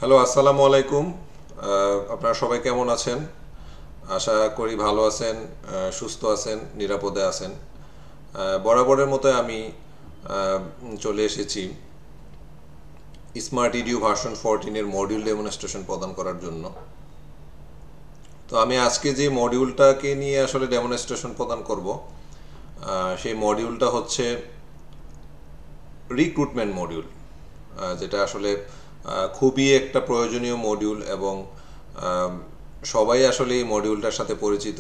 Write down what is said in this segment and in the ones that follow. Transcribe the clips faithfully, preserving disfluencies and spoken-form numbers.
Hello, আসসালামু আলাইকুম। আহ, আপনারা সবাই কেমন আছেন? আশা করি ভালো আছেন, আহ, সুস্থ আছেন, নিরাপদে আছেন। আহ, বরাবরের মতো আমি আহ, চলে এসেছি স্মার্ট ইডিউ ভার্সন ফোরটিনের মডিউল ডেমনস্ট্রেশন প্রদান করার জন্য। তো আমি আজকে যে মডিউলটাকে নিয়ে আসলে ডেমনস্ট্রেশন প্রদান করব, আহ, সেই মডিউলটা হচ্ছে রিক্রুটমেন্ট মডিউল, যেটা আসলে আহ, খুবই একটা প্রয়োজনীয় মডিউল এবং আম, সবাই আসলে এই মডিউলটার সাথে পরিচিত।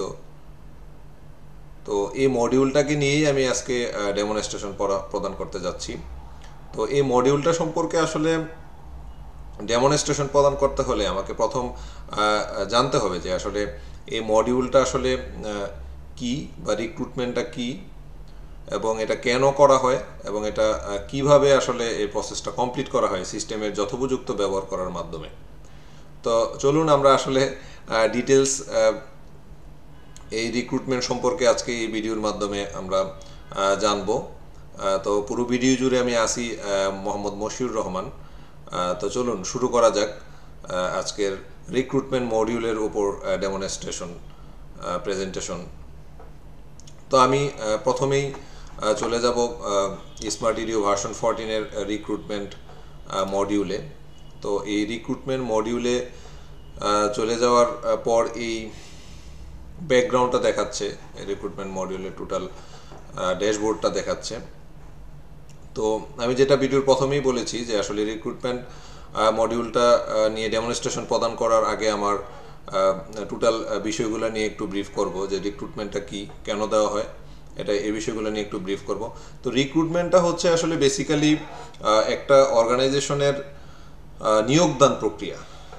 তো এই মডিউলটাকে নিয়েই আমি আজকে ডেমনস্ট্রেশন প্রদান করতে যাচ্ছি। তো এই মডিউলটা সম্পর্কে আসলে ডেমনস্ট্রেশন প্রদান করতে হলে আমাকে প্রথম আহ, জানতে হবে যে আসলে এই মডিউলটা আসলে আহ, কি বা রিক্রুটমেন্টটা কি এবং এটা কেন করা হয় এবং এটা আহ, কিভাবে আসলে এই প্রসেসটা কমপ্লিট করা হয় সিস্টেমের যথোপযুক্ত ব্যবহার করার মাধ্যমে। তো চলুন আমরা আসলে ডিটেলস এই রিক্রুটমেন্ট সম্পর্কে আজকে এই ভিডিওর মাধ্যমে আমরা আহ, জানবো। আহ, তো পুরো ভিডিও জুড়ে আমি আসি মোহাম্মদ মশিউর রহমান। আহ, তো চলুন শুরু করা যাক আহ, আজকের রিক্রুটমেন্ট মডিউলের উপর ডেমনস্ট্রেশন প্রেজেন্টেশন। তো আমি আহ, প্রথমেই আহ, চলে যাব স্মার্ট ইডিও ভার্সন ফোরটিনের রিক্রুটমেন্ট মডিউলে। তো এই রিক্রুটমেন্ট মডিউলে চলে যাওয়ার আহ, পর এই ব্যাকগ্রাউন্ডটা দেখাচ্ছে, রিক্রুটমেন্ট মডিউলের টোটাল ড্যাশবোর্ডটা দেখাচ্ছে। তো আমি যেটা ভিডিওর প্রথমেই বলেছি যে আসলে রিক্রুটমেন্ট মডিউলটা নিয়ে ডেমনস্ট্রেশন প্রদান করার আগে আমার টোটাল বিষয়গুলো নিয়ে একটু ব্রিফ করব যে রিক্রুটমেন্টটা কি, কেন দেওয়া হয়, এটা এই বিষয়গুলো নিয়ে একটু ব্রিফ করব। তো রিক্রুটমেন্টটা হচ্ছে আসলে বেসিক্যালি একটা অর্গানাইজেশনের নিয়োগদান প্রক্রিয়া।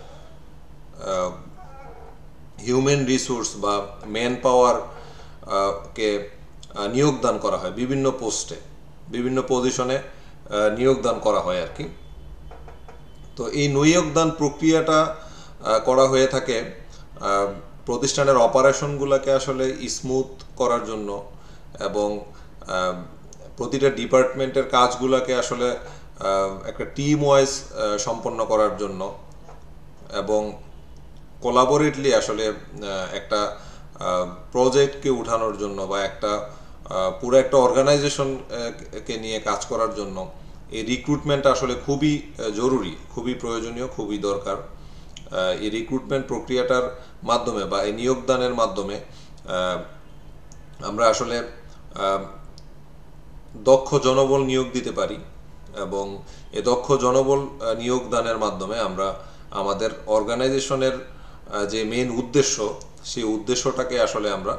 হিউম্যান রিসোর্স বা ম্যান পাওয়ার কে নিয়োগদান করা হয় বিভিন্ন পোস্টে, বিভিন্ন পজিশনে নিয়োগদান করা হয় আর কি। তো এই নিয়োগদান প্রক্রিয়াটা করা হয়ে থাকে প্রতিষ্ঠানের অপারেশনগুলোকে আসলে স্মুথ করার জন্য এবং প্রতিটা ডিপার্টমেন্টের কাজগুলোকে আসলে একটা টিম ওয়াইজ সম্পন্ন করার জন্য এবং কোলাবোরেটলি আসলে একটা প্রজেক্টকে উঠানোর জন্য বা একটা পুরো একটা অর্গানাইজেশনকে নিয়ে কাজ করার জন্য এই রিক্রুটমেন্ট আসলে খুবই জরুরি, খুবই প্রয়োজনীয়, খুবই দরকার। এই রিক্রুটমেন্ট প্রক্রিয়াটার মাধ্যমে বা এই নিয়োগদানের মাধ্যমে আমরা আসলে দক্ষ জনবল নিয়োগ দিতে পারি এবং এই দক্ষ জনবল নিয়োগদানের মাধ্যমে আমরা আমাদের অর্গানাইজেশনের যে মেন উদ্দেশ্য, সেই উদ্দেশ্যটাকে আসলে আমরা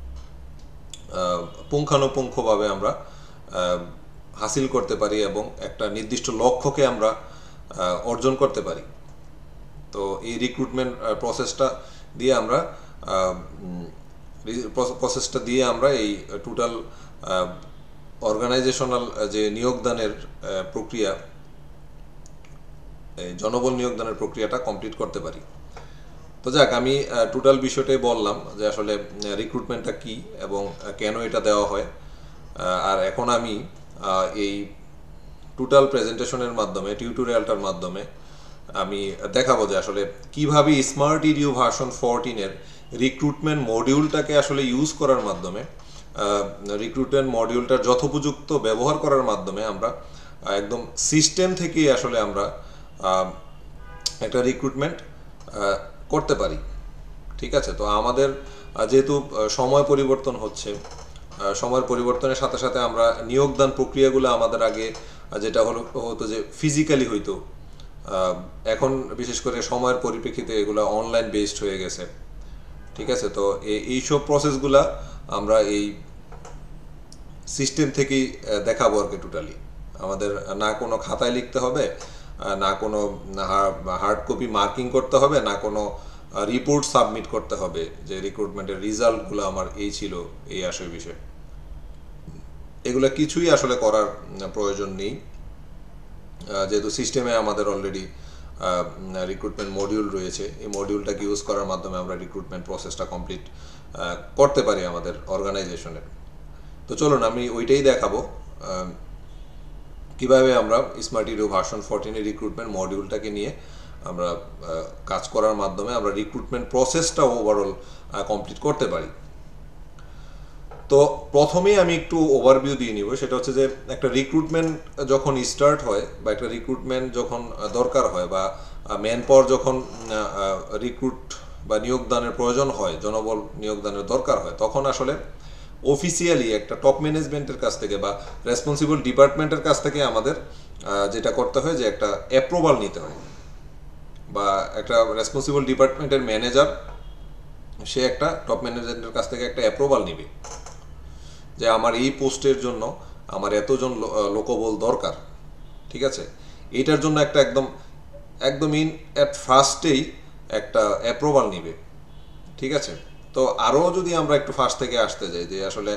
পুঙ্খানুপুঙ্খভাবে আমরা হাসিল করতে পারি এবং একটা নির্দিষ্ট লক্ষ্যকে আমরা অর্জন করতে পারি। তো এই রিক্রুটমেন্ট প্রসেসটা দিয়ে আমরা প্রসেসটা দিয়ে আমরা এই টোটাল অর্গানাইজেশনাল যে নিয়োগদানের প্রক্রিয়া, জনবল নিয়োগদানের প্রক্রিয়াটা কমপ্লিট করতে পারি। তো যাক, আমি টোটাল বিষয়টাই বললাম যে আসলে রিক্রুটমেন্টটা কি এবং কেন এটা দেওয়া হয়। আর এখন আমি এই টোটাল প্রেজেন্টেশনের মাধ্যমে, টিউটোরিয়ালটার মাধ্যমে আমি দেখাবো যে আসলে কিভাবে স্মার্ট ইডিউ ভার্সন ফোরটিনের রিক্রুটমেন্ট মডিউলটাকে আসলে ইউজ করার মাধ্যমে, রিক্রুটমেন্ট মডিউলটার যথোপযুক্ত ব্যবহার করার মাধ্যমে আমরা একদম সিস্টেম থেকেই আসলে আমরা একটা রিক্রুটমেন্ট করতে পারি। ঠিক আছে, তো আমাদের যেহেতু সময় পরিবর্তন হচ্ছে, সময়ের পরিবর্তনের সাথে সাথে আমরা নিয়োগদান প্রক্রিয়াগুলো আমাদের আগে যেটা হলো হতো যে ফিজিক্যালি হইতো, এখন বিশেষ করে সময়ের পরিপ্রেক্ষিতে এগুলো অনলাইন বেসড হয়ে গেছে। ঠিক আছে, তো এইসব প্রসেসগুলা আমরা এই সিস্টেম থেকেই দেখাবো আর কি। টোটালি আমাদের না কোনো খাতায় লিখতে হবে, না কোনো হার্ড কপি মার্কিং করতে হবে, না কোনো রিপোর্ট সাবমিট করতে হবে যে রিক্রুটমেন্টের রেজাল্টগুলো আমার এই ছিল, এই আসে বিষয়, এগুলো কিছুই আসলে করার প্রয়োজন নেই, যেহেতু সিস্টেমে আমাদের অলরেডি রিক্রুটমেন্ট মডিউল রয়েছে। এই মডিউলটাকে ইউজ করার মাধ্যমে আমরা রিক্রুটমেন্ট প্রসেসটা কমপ্লিট করতে পারি আমাদের অর্গানাইজেশনের। তো চলুন আমি ওইটাই দেখাবো কিভাবে আমরা স্মার্ট ইডিউ ভার্সন ফোরটিনের রিক্রুটমেন্ট মডিউলটাকে নিয়ে আমরা কাজ করার মাধ্যমে আমরা রিক্রুটমেন্ট প্রসেসটা ওভারঅল কমপ্লিট করতে পারি। তো প্রথমেই আমি একটু ওভারভিউ দিয়ে নিব, সেটা হচ্ছে যে একটা রিক্রুটমেন্ট যখন স্টার্ট হয় বা একটা রিক্রুটমেন্ট যখন দরকার হয় বা ম্যান পাওয়ার যখন রিক্রুট বা নিয়োগদানের প্রয়োজন হয়, জনবল নিয়োগদানের দরকার হয়, তখন আসলে অফিসিয়ালি একটা টপ ম্যানেজমেন্টের কাছ থেকে বা রেসপন্সিবল ডিপার্টমেন্টের কাছ থেকে আমাদের যেটা করতে হয় যে একটা অ্যাপ্রুভাল নিতে হয়, বা একটা রেসপন্সিবল ডিপার্টমেন্টের ম্যানেজার সে একটা টপ ম্যানেজমেন্টের কাছ থেকে একটা অ্যাপ্রুভাল নেবে যে আমার এই পোস্টের জন্য আমার এতজন লোকবল দরকার, ঠিক আছে। এইটার জন্য একটা একদম একদম ইন অ্যাট ফার্স্টেই একটা অ্যাপ্রুভাল নিবে, ঠিক আছে। তো আরও যদি আমরা একটু ফার্স্ট থেকে আসতে যাই যে আসলে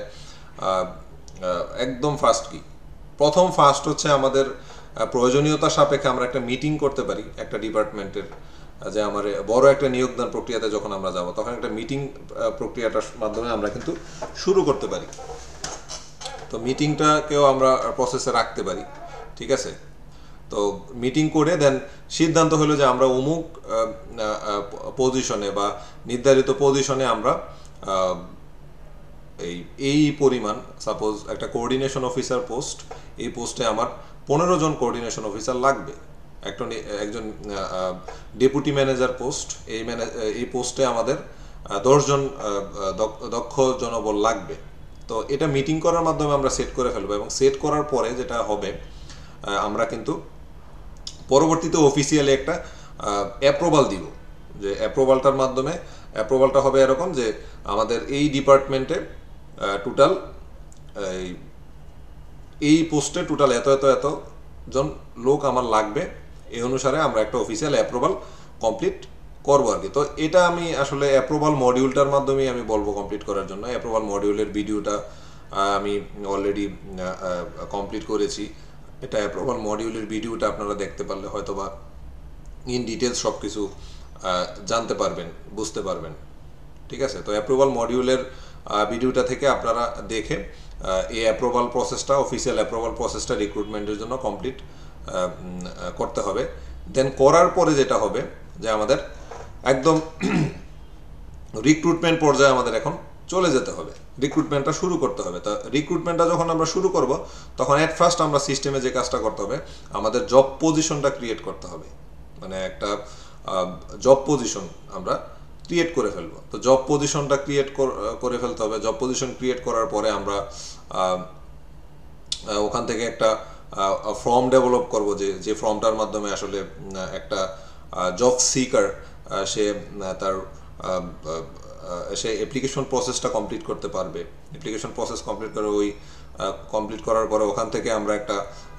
একদম ফার্স্ট কি, প্রথম ফার্স্ট হচ্ছে আমাদের প্রয়োজনীয়তা সাপেক্ষে আমরা একটা মিটিং করতে পারি একটা ডিপার্টমেন্টের, যে আমার বড় একটা নিয়োগদান প্রক্রিয়াতে যখন আমরা যাব তখন একটা মিটিং প্রক্রিয়াটার মাধ্যমে আমরা কিন্তু শুরু করতে পারি। তো মিটিংটাকেও আমরা প্রসেসে রাখতে পারি, ঠিক আছে। তো মিটিং করে দেন সিদ্ধান্ত হলো যে আমরা অমুক পজিশনে বা নির্ধারিত পজিশনে আমরা এই এই পরিমাণ, সাপোজ একটা কোঅর্ডিনেশন অফিসার পোস্ট, এই পোস্টে আমার পনেরো জন কোঅর্ডিনেশন অফিসার লাগবে। একটা একজন ডেপুটি ম্যানেজার পোস্ট, এই ম্যানেজ এই পোস্টে আমাদের দশজন দক্ষ জনবল লাগবে। তো এটা মিটিং করার মাধ্যমে আমরা সেট করে ফেলবো, এবং সেট করার পরে যেটা হবে আমরা কিন্তু পরবর্তীতে অফিসিয়ালি একটা অ্যাপ্রুভাল দিব, যে অ্যাপ্রুভালটার মাধ্যমে অ্যাপ্রুভালটা হবে এরকম যে আমাদের এই ডিপার্টমেন্টে টোটাল এই পোস্টে টোটাল এত এত এত জন লোক আমার লাগবে, এই অনুসারে আমরা একটা অফিসিয়াল অ্যাপ্রুভাল কমপ্লিট করবো আর কি। তো এটা আমি আসলে অ্যাপ্রুভাল মডিউলটার মাধ্যমেই আমি বলবো কমপ্লিট করার জন্য। অ্যাপ্রুভাল মডিউলের ভিডিওটা আমি অলরেডি কমপ্লিট করেছি। এটা অ্যাপ্রুভাল মডিউলের ভিডিওটা আপনারা দেখতে পারলে হয়তো বা ইন ডিটেলস সব কিছু জানতে পারবেন, বুঝতে পারবেন, ঠিক আছে। তো অ্যাপ্রুভাল মডিউলের ভিডিওটা থেকে আপনারা দেখে এই অ্যাপ্রুভাল প্রসেসটা, অফিসিয়াল অ্যাপ্রুভাল প্রসেসটা রিক্রুটমেন্টের জন্য কমপ্লিট করতে হবে। দেন করার পরে যেটা হবে যে আমাদের একদম রিক্রুটমেন্ট পর্যায়ে আমাদের এখন চলে যেতে হবে, রিক্রুটমেন্টটা শুরু করতে হবে। তা রিক্রুটমেন্টটা যখন আমরা শুরু করব তখন অ্যাট ফার্স্ট আমরা সিস্টেমে যে কাজটা করতে হবে, আমাদের জব পজিশনটা ক্রিয়েট করতে হবে, মানে একটা জব পজিশন আমরা ক্রিয়েট করে ফেলবো। তো জব পজিশনটা ক্রিয়েট করে ফেলতে হবে। জব পজিশন ক্রিয়েট করার পরে আমরা ওখান থেকে একটা ফর্ম ডেভেলপ করব, যে যে ফর্মটার মাধ্যমে আসলে একটা জব সিকার সে তার সে অ্যাপ্লিকেশন প্রসেসটা কমপ্লিট করতে পারবে। অ্যাপ্লিকেশন প্রসেস কমপ্লিট করে ওই কমপ্লিট করার পরে ওখান থেকে আমরা একটা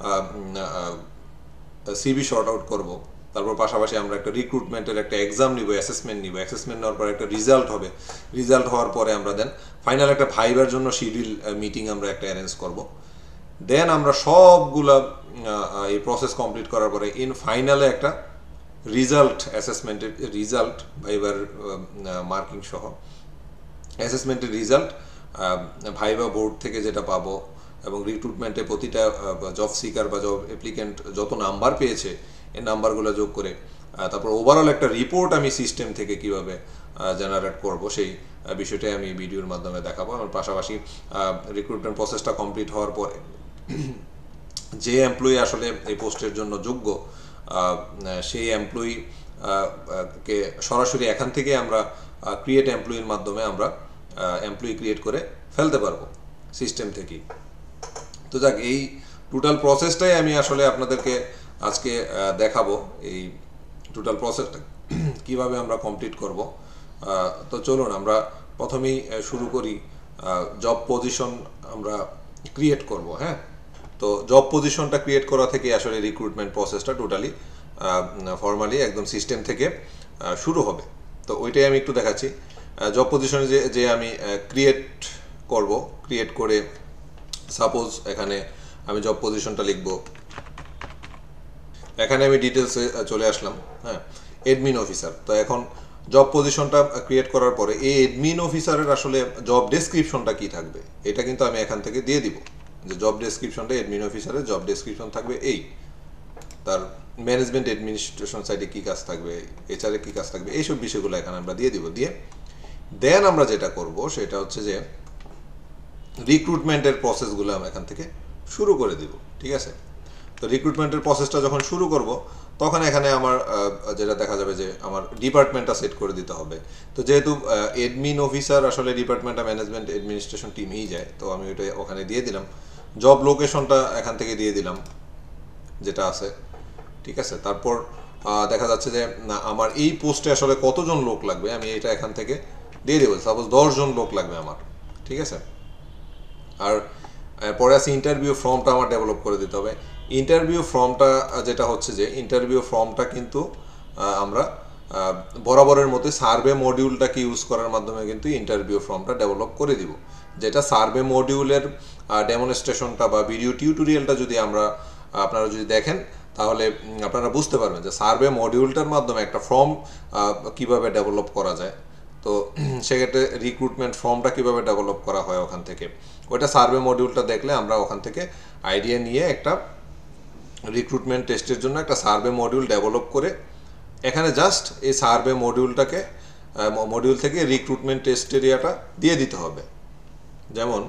সিভি শর্ট আউট করবো। তারপর পাশাপাশি আমরা একটা রিক্রুটমেন্টের একটা এক্সাম নিব, অ্যাসেসমেন্ট নিব। অ্যাসেসমেন্ট নেওয়ার পরে একটা রেজাল্ট হবে। রেজাল্ট হওয়ার পরে আমরা দেন ফাইনাল একটা ভাইবার জন্য শিডিউল মিটিং আমরা একটা অ্যারেঞ্জ করব। দেন আমরা সবগুলা এই প্রসেস কমপ্লিট করার পরে ইন ফাইনালে একটা রেজাল্ট, অ্যাসেসমেন্টের রেজাল্ট, ভাইবার মার্কিং সহ অ্যাসেসমেন্টের রেজাল্ট ভাইবা বোর্ড থেকে যেটা পাবো, এবং রিক্রুটমেন্টে প্রতিটা জব সিকার বা জব অ্যাপ্লিকেন্ট যত নাম্বার পেয়েছে এই নাম্বারগুলো যোগ করে তারপর ওভারঅল একটা রিপোর্ট আমি সিস্টেম থেকে কিভাবে জেনারেট করব সেই বিষয়টাই আমি ভিডিওর মাধ্যমে দেখাবো। আমার পাশাপাশি রিক্রুটমেন্ট প্রসেসটা কমপ্লিট হওয়ার পরে যে এমপ্লয়ি আসলে এই পোস্টের জন্য যোগ্য সেই এমপ্লয়ি কে সরাসরি এখান থেকে আমরা ক্রিয়েট এমপ্লয়ির মাধ্যমে আমরা এমপ্লয়ি ক্রিয়েট করে ফেলতে পারবো সিস্টেম থেকেই। তো যাক, এই টোটাল প্রসেসটাই আমি আসলে আপনাদেরকে আজকে দেখাবো, এই টোটাল প্রসেসটা কিভাবে আমরা কমপ্লিট করব। তো চলুন আমরা প্রথমেই শুরু করি। জব পজিশন আমরা ক্রিয়েট করব। হ্যাঁ, তো জব পজিশনটা ক্রিয়েট করা থেকে আসলে রিক্রুটমেন্ট প্রসেসটা টোটালি ফর্মালি একদম সিস্টেম থেকে শুরু হবে। তো ওইটাই আমি একটু দেখাচ্ছি। জব পজিশনে যে যে আমি ক্রিয়েট করব, ক্রিয়েট করে সাপোজ এখানে আমি জব পজিশনটা লিখব। এখানে আমি ডিটেলসে চলে আসলাম। হ্যাঁ, অ্যাডমিন অফিসার। তো এখন জব পজিশনটা ক্রিয়েট করার পরে এই অ্যাডমিন অফিসারের আসলে জব ডেসক্রিপশনটা কি থাকবে এটা কিন্তু আমি এখান থেকে দিয়ে দিব, যে জব ডেসক্রিপশনটা অ্যাডমিন অফিসারের জব ডেসক্রিপশন থাকবে এই, তার ম্যানেজমেন্ট অ্যাডমিনিস্ট্রেশন সাইডে কী কাজ থাকবে, এইচআরে কী কাজ থাকবে, এইসব বিষয়গুলো এখানে আমরা দিয়ে দিব। দিয়ে দেন আমরা যেটা করব সেটা হচ্ছে যে রিক্রুটমেন্টের প্রসেসগুলো আমরা এখান থেকে শুরু করে দিব। ঠিক আছে, তো রিক্রুটমেন্টের প্রসেসটা যখন শুরু করব তখন এখানে আমার যেটা দেখা যাবে যে আমার ডিপার্টমেন্টটা সেট করে দিতে হবে। তো যেহেতু এডমিন অফিসার আসলে ডিপার্টমেন্টটা ম্যানেজমেন্ট অ্যাডমিনিস্ট্রেশন টিমেই যায়, তো আমি ওইটা ওখানে দিয়ে দিলাম। জব লোকেশনটা এখান থেকে দিয়ে দিলাম যেটা আছে। ঠিক আছে, তারপর দেখা যাচ্ছে যে আমার এই পোস্টে আসলে কতজন লোক লাগবে আমি এটা এখান থেকে দিয়ে দেবো। সাপোজ দশজন লোক লাগবে আমার। ঠিক আছে, আর পরে আছে ইন্টারভিউ ফর্মটা আমার ডেভেলপ করে দিতে হবে। ইন্টারভিউ ফর্মটা যেটা হচ্ছে যে ইন্টারভিউ ফর্মটা কিন্তু আমরা বরাবরের মধ্যে সার্ভে মডিউলটাকে ইউজ করার মাধ্যমে কিন্তু ইন্টারভিউ ফর্মটা ডেভেলপ করে দিব। যেটা সার্ভে মডিউলের ডেমনস্ট্রেশনটা বা ভিডিও টিউটোরিয়ালটা যদি আমরা আপনারা যদি দেখেন তাহলে আপনারা বুঝতে পারবেন যে সার্ভে মডিউলটার মাধ্যমে একটা ফর্ম কিভাবে ডেভেলপ করা যায়। তো সেক্ষেত্রে রিক্রুটমেন্ট ফর্মটা কীভাবে ডেভেলপ করা হয় ওখান থেকে, ওইটা সার্ভে মডিউলটা দেখলে আমরা ওখান থেকে আইডিয়া নিয়ে একটা রিক্রুটমেন্ট টেস্টের জন্য একটা সার্ভে মডিউল ডেভেলপ করে এখানে জাস্ট এই সার্ভে মডিউলটাকে মডিউল থেকে রিক্রুটমেন্ট টেস্ট এরিয়াটা দিয়ে দিতে হবে। যেমন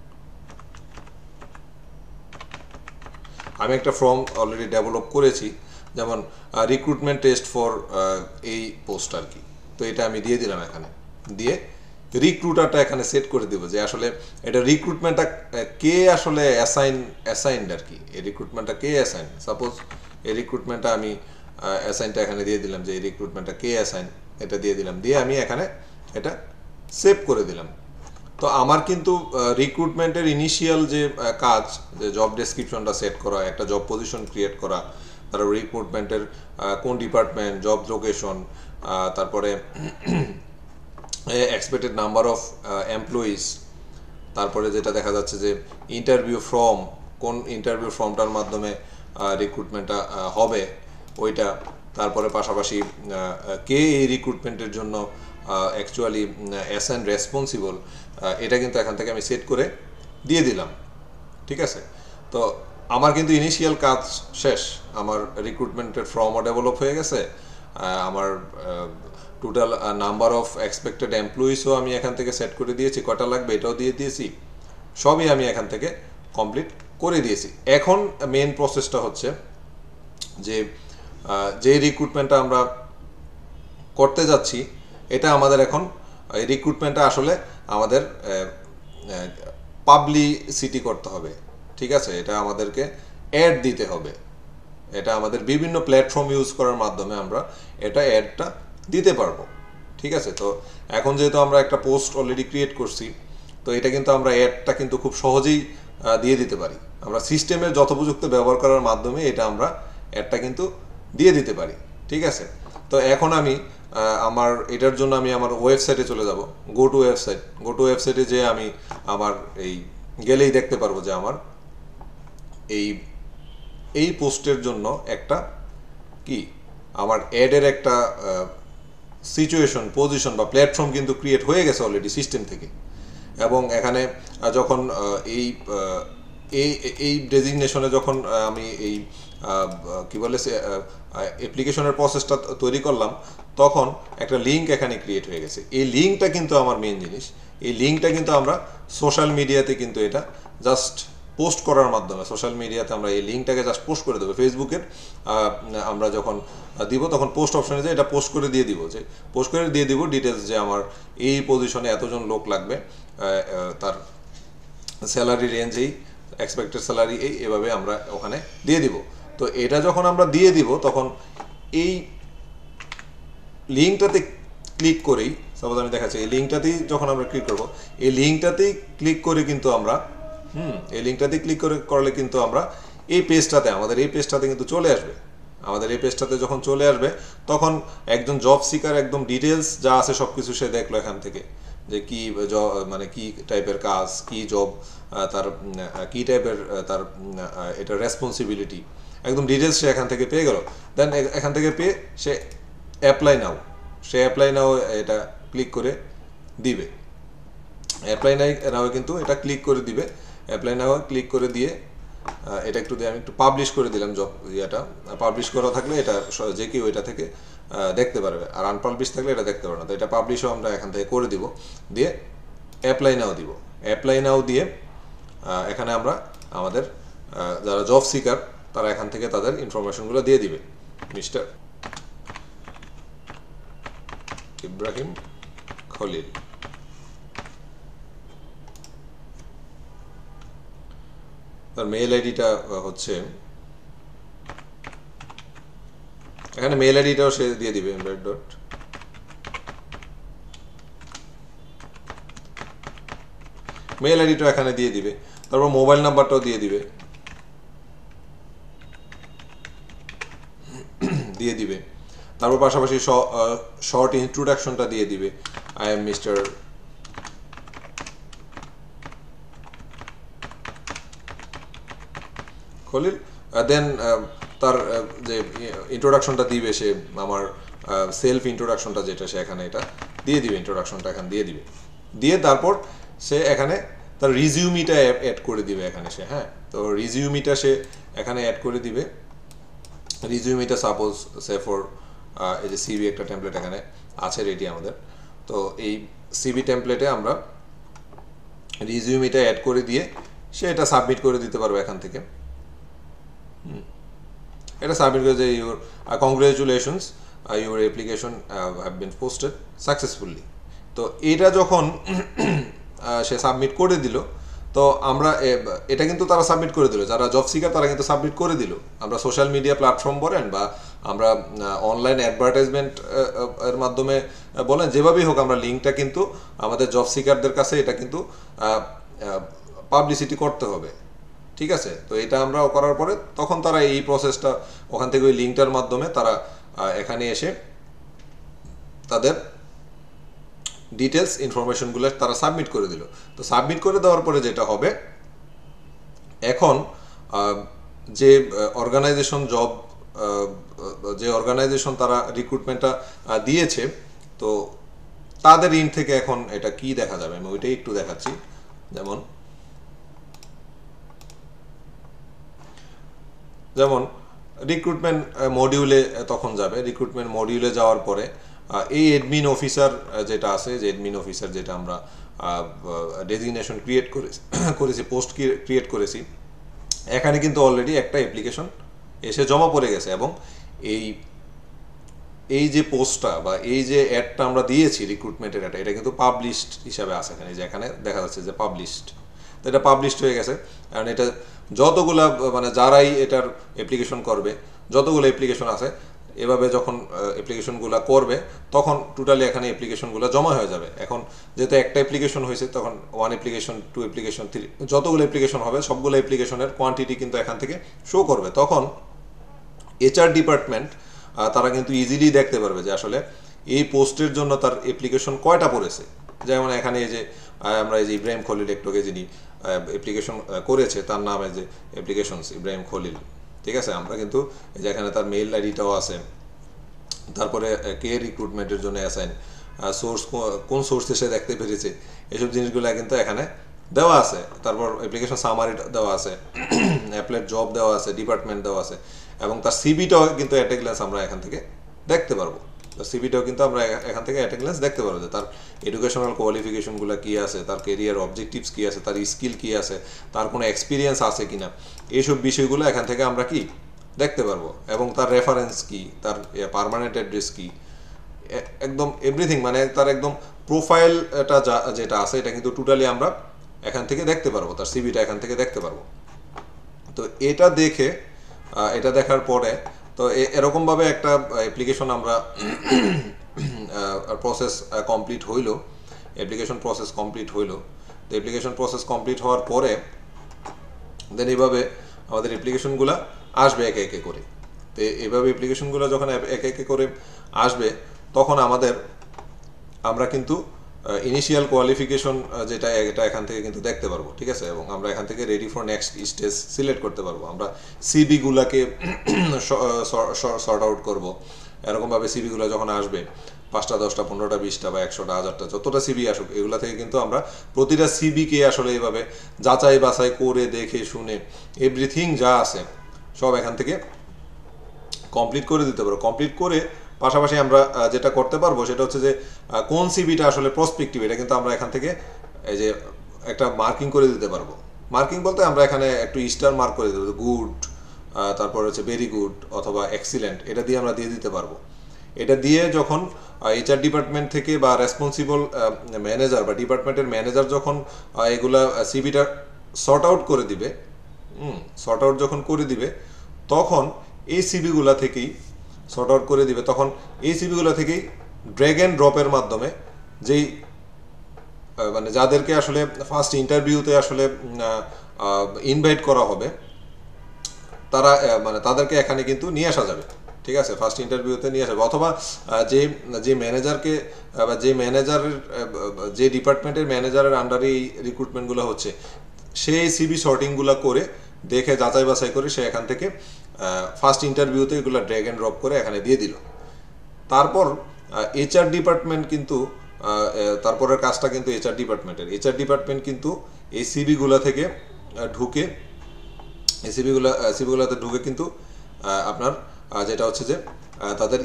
আমি একটা ফর্ম অলরেডি ডেভেলপ করেছি, যেমন রিক্রুটমেন্ট টেস্ট ফর এই পোস্ট আর কি। তো এটা আমি দিয়ে দিলাম এখানে, দিয়ে রিক্রুটারটা এখানে সেট করে দেবো যে আসলে এটা রিক্রুটমেন্টটা কে আসলে অ্যাসাইন অ্যাসাইন্ড আর কি। এই রিক্রুটমেন্টটা কে অ্যাসাইন, সাপোজ এই রিক্রুটমেন্টটা আমি অ্যাসাইনটা এখানে দিয়ে দিলাম যে এই রিক্রুটমেন্টটা কে অ্যাসাইন, এটা দিয়ে দিলাম। দিয়ে আমি এখানে এটা সেভ করে দিলাম। তো আমার কিন্তু রিক্রুটমেন্টের ইনিশিয়াল যে কাজ, যে জব ডেসক্রিপশনটা সেট করা, একটা জব পজিশন ক্রিয়েট করা, তারপর রিক্রুটমেন্টের কোন ডিপার্টমেন্ট, জব লোকেশন, তারপরে এক্সপেক্টেড নাম্বার অফ এমপ্লয়িজ, তারপরে যেটা দেখা যাচ্ছে যে ইন্টারভিউ ফর্ম, কোন ইন্টারভিউ ফর্মটার মাধ্যমে রিক্রুটমেন্টটা হবে ওইটা, তারপরে পাশাপাশি কে এই রিক্রুটমেন্টের জন্য অ্যাকচুয়ালি অ্যাসাইন রেসপন্সিবল, এটা কিন্তু এখান থেকে আমি সেট করে দিয়ে দিলাম। ঠিক আছে, তো আমার কিন্তু ইনিশিয়াল কাজ শেষ, আমার রিক্রুটমেন্টের ফর্মও ডেভেলপ হয়ে গেছে, আমার টোটাল নাম্বার অফ এক্সপেক্টেড এমপ্লয়িসও আমি এখান থেকে সেট করে দিয়েছি, কটা লাগবে এটাও দিয়ে দিয়েছি, সবই আমি এখান থেকে কমপ্লিট করে দিয়েছি। এখন মেন প্রসেসটা হচ্ছে যে যে রিক্রুটমেন্টটা আমরা করতে যাচ্ছি এটা আমাদের এখন এই রিক্রুটমেন্টটা আসলে আমাদের পাবলিসিটি করতে হবে। ঠিক আছে, এটা আমাদেরকে অ্যাড দিতে হবে, এটা আমাদের বিভিন্ন প্ল্যাটফর্ম ইউজ করার মাধ্যমে আমরা এটা অ্যাডটা দিতে পারবো। ঠিক আছে, তো এখন যেহেতু আমরা একটা পোস্ট অলরেডি ক্রিয়েট করছি, তো এটা কিন্তু আমরা অ্যাডটা কিন্তু খুব সহজেই দিয়ে দিতে পারি। আমরা সিস্টেমের যথোপযুক্ত ব্যবহার করার মাধ্যমে এটা আমরা অ্যাডটা কিন্তু দিয়ে দিতে পারি। ঠিক আছে, তো এখন আমি আমার এটার জন্য আমি আমার ওয়েবসাইটে চলে যাব, go to website. Go to ওয়েবসাইটে যে আমি আমার এই গেলেই দেখতে পারবো যে আমার এই এই পোস্টের জন্য একটা কি আমার অ্যাডের একটা সিচুয়েশন, পজিশন বা প্ল্যাটফর্ম কিন্তু ক্রিয়েট হয়ে গেছে অলরেডি সিস্টেম থেকে। এবং এখানে যখন এই এই এই ডেজিগনেশনে যখন আমি এই কি বলে অ্যাপ্লিকেশনের প্রসেসটা তৈরি করলাম, তখন একটা লিঙ্ক এখানে ক্রিয়েট হয়ে গেছে। এই লিঙ্কটা কিন্তু আমার মেন জিনিস। এই লিঙ্কটা কিন্তু আমরা সোশ্যাল মিডিয়াতে কিন্তু এটা জাস্ট পোস্ট করার মাধ্যমে, সোশ্যাল মিডিয়াতে আমরা এই লিঙ্কটাকে জাস্ট পোস্ট করে দেবো। ফেসবুকের আমরা যখন দিব তখন পোস্ট অপশানে যে এটা পোস্ট করে দিয়ে দিব, যে পোস্ট করে দিয়ে দিব ডিটেলস যে আমার এই পজিশনে এতজন লোক লাগবে, তার স্যালারি রেঞ্জ এই, এক্সপেক্টেড স্যালারি এই, এভাবে আমরা ওখানে দিয়ে দিব। তো এটা যখন আমরা দিয়ে দিব তখন এই লিঙ্কটাতে ক্লিক করেই, সাপোজ আমি দেখাচ্ছি এই লিঙ্কটাতেই যখন আমরা ক্লিক করব, এই লিঙ্কটাতেই ক্লিক করে কিন্তু আমরা হুম এই লিঙ্কটাতে ক্লিক করে করলে কিন্তু আমরা এই পেজটাতে, আমাদের এই পেজটাতে কিন্তু চলে আসবে। আমাদের এই পেজটাতে যখন চলে আসবে তখন একজন জব সিকার একদম ডিটেলস যা আছে সব কিছু সে দেখলো এখান থেকে, যে কি মানে কি টাইপের কাজ, কি জব, তার কি টাইপের তার এটা রেসপন্সিবিলিটি, একদম ডিটেলস সে এখান থেকে পেয়ে গেল। দেন এখান থেকে পেয়ে সে অ্যাপ্লাই নাও, সে অ্যাপ্লাই নাও এটা ক্লিক করে দিবে। অ্যাপ্লাই নাও কিন্তু এটা ক্লিক করে দিবে। অ্যাপ্লাই নাও ক্লিক করে দিয়ে এটা একটু দিয়ে আমি একটু পাবলিশ করে দিলাম জব ইয়েটা, পাবলিশ করা থাকলে এটা যে কেউ এটা থেকে দেখতে পারবে, আর আনপাবলিশ থাকলে এটা দেখতে পারবে না। তো এটা পাবলিশও আমরা এখান থেকে করে দিব, দিয়ে অ্যাপ্লাই নাও দিব। অ্যাপ্লাই নাও দিয়ে এখানে আমরা আমাদের যারা জব সিকার তারা এখান থেকে তাদের ইনফরমেশনগুলো দিয়ে দিবে। মিস্টার ইব্রাহিম খলিল, তার মেইল আইডিটা হচ্ছে এখানে, মেইল আইডিটাও সে দিয়ে দিবে এমবেড ডট মেইল আইডিটা এখানে দিয়ে দিবে, তারপর মোবাইল নাম্বারটাও দিয়ে দিবে দিয়ে দিবে তারপর পাশাপাশি শর্ট ইন্ট্রোডাকশনটা দিয়ে দিবে, I am mister Khalil. Then তার যে ইন্ট্রোডাকশনটা দিবে সে, আমার সেলফ ইন্ট্রোডাকশনটা যেটা সে এখানে এটা দিয়ে দিবে, ইন্ট্রোডাকশনটা এখানে দিয়ে দিবে, দিয়ে তারপর সে এখানে তার রিজিউমিটা অ্যাড করে দিবে এখানে সে। হ্যাঁ, তো রিজিউমিটা সে এখানে অ্যাড করে দিবে। রিজিউমিটা সাপোজ সে ফর এই যে সিভি একটা টেমপ্লেট এখানে আছে রেডি আমাদের, তো এই সিভি টেমপ্লেটে আমরা রিজিউমিটা অ্যাড করে দিয়ে সে এটা সাবমিট করে দিতে পারবে এখান থেকে। এটা সাবমিট করে যে your congratulations your application have been posted successfully. তো এটা যখন সে সাবমিট করে দিল, তো আমরা এটা কিন্তু তারা সাবমিট করে দিল, যারা জব সিকার তারা কিন্তু সাবমিট করে দিল। আমরা সোশ্যাল মিডিয়া প্ল্যাটফর্ম বলেন বা আমরা অনলাইন অ্যাডভার্টাইজমেন্ট এর মাধ্যমে বলেন, যেভাবেই হোক আমরা লিঙ্কটা কিন্তু আমাদের জব সিকারদের কাছে এটা কিন্তু পাবলিসিটি করতে হবে, ঠিক আছে। তো এটা আমরা করার পরে তখন তারা এই প্রসেসটা ওখান থেকে ওই লিঙ্কটার মাধ্যমে তারা এখানে এসে তাদের ডিটেলস ইনফরমেশনগুলো তারা সাবমিট করে দিল। তো সাবমিট করে দেওয়ার পরে যেটা হবে, এখন যে অর্গানাইজেশন জব যে অর্গানাইজেশন তারা রিক্রুটমেন্টটা দিয়েছে, তো তাদের ইন থেকে এখন এটা কি দেখা যাবে আমি ওইটাই একটু দেখাচ্ছি। যেমন যেমন রিক্রুটমেন্ট মডিউলে তখন যাবে, রিক্রুটমেন্ট মডিউলে যাওয়ার পরে এই অ্যাডমিন অফিসার যেটা আছে, যে অ্যাডমিন অফিসার যেটা আমরা ডেজিগনেশন ক্রিয়েট করেছি করেছি পোস্ট ক্রিয়েট করেছি, এখানে কিন্তু অলরেডি একটা অ্যাপ্লিকেশন এসে জমা পড়ে গেছে, এবং এই এই যে পোস্টটা বা এই যে অ্যাডটা আমরা দিয়েছি রিক্রুটমেন্টের অ্যাড, এটা কিন্তু পাবলিশড হিসাবে আছে এখানে, যে এখানে দেখা যাচ্ছে যে পাবলিশড। তো এটা পাবলিশড হয়ে গেছে, কারণ এটা যতগুলা মানে যারাই এটার অ্যাপ্লিকেশন করবে, যতগুলো অ্যাপ্লিকেশন আছে এভাবে যখন অ্যাপ্লিকেশনগুলো করবে তখন টোটালি এখানে অ্যাপ্লিকেশনগুলো জমা হয়ে যাবে। এখন যেহেতু একটা অ্যাপ্লিকেশন হয়েছে, তখন one application, two application, three, যতগুলো অ্যাপ্লিকেশন হবে সবগুলো অ্যাপ্লিকেশনের কোয়ান্টিটি কিন্তু এখান থেকে শো করবে। তখন এইচআর ডিপার্টমেন্ট তারা কিন্তু ইজিলি দেখতে পারবে যে আসলে এই পোস্টের জন্য তার অ্যাপ্লিকেশন কয়টা পড়েছে। যেমন এখানে এই যে আমরা এই যে ইব্রাহিম খলিল একটুকে যিনি অ্যাপ্লিকেশন করেছে, তার নাম এই যে অ্যাপ্লিকেশনস ইব্রাহিম খলিল, ঠিক আছে। আমরা কিন্তু এই যে এখানে তার মেইল আইডিটাও আছে, তারপরে কে রিক্রুটমেন্টের জন্য অ্যাসাইন, সোর্স কোন সোর্সে সে দেখতে পেরেছে, এইসব জিনিসগুলো কিন্তু এখানে দেওয়া আছে। তারপর অ্যাপ্লিকেশন সামারি দেওয়া আছে, অ্যাপ্লাইড জব দেওয়া আছে, ডিপার্টমেন্ট দেওয়া আছে, এবং তার সিভিটাও কিন্তু অ্যাট এ গ্ল্যান্স আমরা এখান থেকে দেখতে পারবো। তার সিভিটাও কিন্তু আমরা এখান থেকে অ্যাট এ গ্ল্যান্স দেখতে পারবো যে তার এডুকেশনাল কোয়ালিফিকেশনগুলো কী আছে, তার কেরিয়ার অবজেক্টিভস কী আছে, তার স্কিল কী আছে, তার কোনো এক্সপিরিয়েন্স আছে কিনা, এইসব বিষয়গুলো এখান থেকে আমরা কি দেখতে পারবো। এবং তার রেফারেন্স কি, তার পার্মানেন্ট অ্যাড্রেস কি, একদম এভরিথিং, মানে তার একদম প্রোফাইলটা যা যেটা আছে এটা কিন্তু টোটালি আমরা এখান থেকে দেখতে পারবো, তার সিভিটা এখান থেকে দেখতে পারবো। তো এটা দেখে এটা দেখার পরে তো এরকমভাবে একটা অ্যাপ্লিকেশন আমরা প্রসেস কমপ্লিট হইল, অ্যাপ্লিকেশন প্রসেস কমপ্লিট হইল। তো অ্যাপ্লিকেশন প্রসেস কমপ্লিট হওয়ার পরে দেন এইভাবে আমাদের অ্যাপ্লিকেশনগুলো আসবে একে একে করে। তো এইভাবে অ্যাপ্লিকেশনগুলো যখন একে একে করে আসবে, তখন আমাদের আমরা কিন্তু ইনিশিয়াল কোয়ালিফিকেশন যেটা এটা এখান থেকে কিন্তু দেখতে পারবো, ঠিক আছে। এবং আমরা এখান থেকে ready for next stage select করতে পারবো। আমরা সিবিগুলাকে সর্ট আউট করবো, এরকমভাবে সিবিগুলো যখন আসবে পাঁচটা দশটা পনেরোটা বিশটা বা একশোটা হাজারটা যতটা সিবি আসুক এগুলো থেকে কিন্তু আমরা প্রতিটা সিবিকে আসলে এইভাবে যাচাই বাছাই করে দেখে শুনে এভরিথিং যা আছে সব এখান থেকে কমপ্লিট করে দিতে পারবো। কমপ্লিট করে পাশাপাশি আমরা যেটা করতে পারবো সেটা হচ্ছে যে কোন সিবিটা আসলে প্রসপেক্টিভ এটা কিন্তু আমরা এখান থেকে এই যে একটা মার্কিং করে দিতে পারবো। মার্কিং বলতে আমরা এখানে একটু স্টার মার্ক করে দেবো, গুড, তারপর হচ্ছে ভেরি গুড অথবা এক্সিলেন্ট, এটা দিয়ে আমরা দিয়ে দিতে পারবো। এটা দিয়ে যখন এইচআর ডিপার্টমেন্ট থেকে বা রেসপন্সিবল ম্যানেজার বা ডিপার্টমেন্টের ম্যানেজার যখন এগুলা সিবিটা সর্ট আউট করে দিবে, হুম সর্ট আউট যখন করে দিবে তখন এই সিবিগুলা থেকেই সর্ট আউট করে দিবে তখন এই সিবিগুলা থেকেই ড্র্যাগ অ্যান্ড ড্রপের মাধ্যমে যেই মানে যাদেরকে আসলে ফার্স্ট ইন্টারভিউতে আসলে ইনভাইট করা হবে তারা মানে তাদেরকে এখানে কিন্তু নিয়ে আসা যাবে। ঠিক আছে, ফার্স্ট ইন্টারভিউতে নিয়ে আসা যাবে অথবা যে যে ম্যানেজারকে বা যে ম্যানেজারের যে ডিপার্টমেন্টের ম্যানেজারের আন্ডারে এই রিক্রুটমেন্টগুলো হচ্ছে সেই সিবি শর্টিংগুলো করে দেখে যাচাই বাছাই করে সে এখান থেকে ফার্স্ট ইন্টারভিউতে এগুলো ড্র্যাগ অ্যান্ড ড্রপ করে এখানে দিয়ে দিল। তারপর এইচআর ডিপার্টমেন্ট কিন্তু তারপরের কাজটা কিন্তু এইচআর ডিপার্টমেন্টের এইচআর ডিপার্টমেন্ট কিন্তু এই সিবিগুলো থেকে ঢুকে এই সিবিগুলো সিবিগুলোতে ঢুকে কিন্তু আপনার যেটা হচ্ছে যে তাদের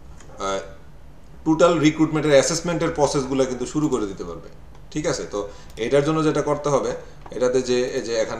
টোটাল রিক্রুটমেন্টের অ্যাসেসমেন্টের প্রসেসগুলো কিন্তু শুরু করে দিতে পারবে। ঠিক আছে, তো এটার জন্য যেটা করতে হবে এটাতে যে যে এখানে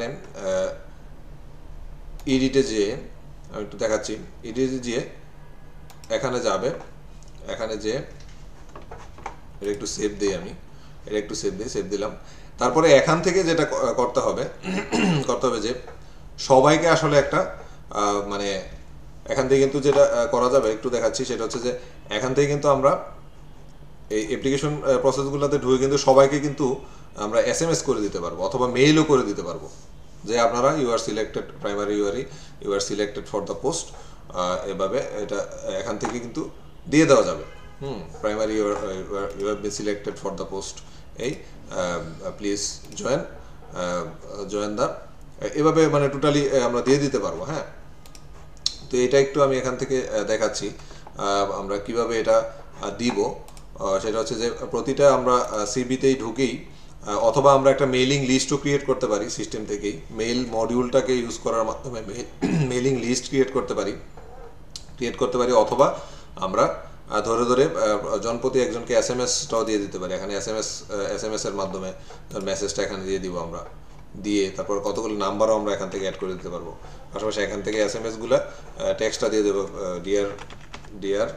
ইডিটে যে আমি একটু দেখাচ্ছি, ইডিটে যে এখানে যাবে, এখানে যে এটা একটু সেভ দিই, আমি এটা একটু সেভ দিই, সেভ দিলাম। তারপরে এখান থেকে যেটা করতে হবে করতে হবে যে সবাইকে আসলে একটা মানে এখান থেকে কিন্তু যেটা করা যাবে একটু দেখাচ্ছি, সেটা হচ্ছে যে এখান থেকে কিন্তু আমরা এই অ্যাপ্লিকেশন প্রসেসগুলোতে ঢুকে কিন্তু সবাইকে কিন্তু আমরা এস এম এস করে দিতে পারবো অথবা মেইলও করে দিতে পারবো যে আপনারা you are selected primary you are you are selected for the post, এভাবে এটা এখান থেকে কিন্তু দিয়ে দেওয়া যাবে। Hmm primary you you have been selected for the post, এই প্লিজ জয়েন জয়েন দ্য, এভাবে মানে টোটালি আমরা দিয়ে দিতে পারবো। হ্যাঁ, তো এটা একটু আমি এখান থেকে দেখাচ্ছি আমরা কিভাবে এটা দিব। সেটা হচ্ছে যে প্রতিটা আমরা সিবিতেই ঢুকেই অথবা আমরা একটা মেইলিং লিস্টও ক্রিয়েট করতে পারি সিস্টেম থেকেই, মেইল মডিউলটাকে ইউজ করার মাধ্যমে মেইলিং লিস্ট ক্রিয়েট করতে পারি ক্রিয়েট করতে পারি অথবা আমরা ধরে ধরে জনপ্রতি একজনকে এস এম এসটাও দিয়ে দিতে পারি। এখানে S M S S M S এর মাধ্যমে মেসেজটা এখানে দিয়ে দিব আমরা, দিয়ে তারপর কতগুলো নাম্বারও আমরা এখান থেকে অ্যাড করে দিতে পারবো। পাশাপাশি এখান থেকে এস এম এসগুলো টেক্সটটা দিয়ে দেবো, dear dear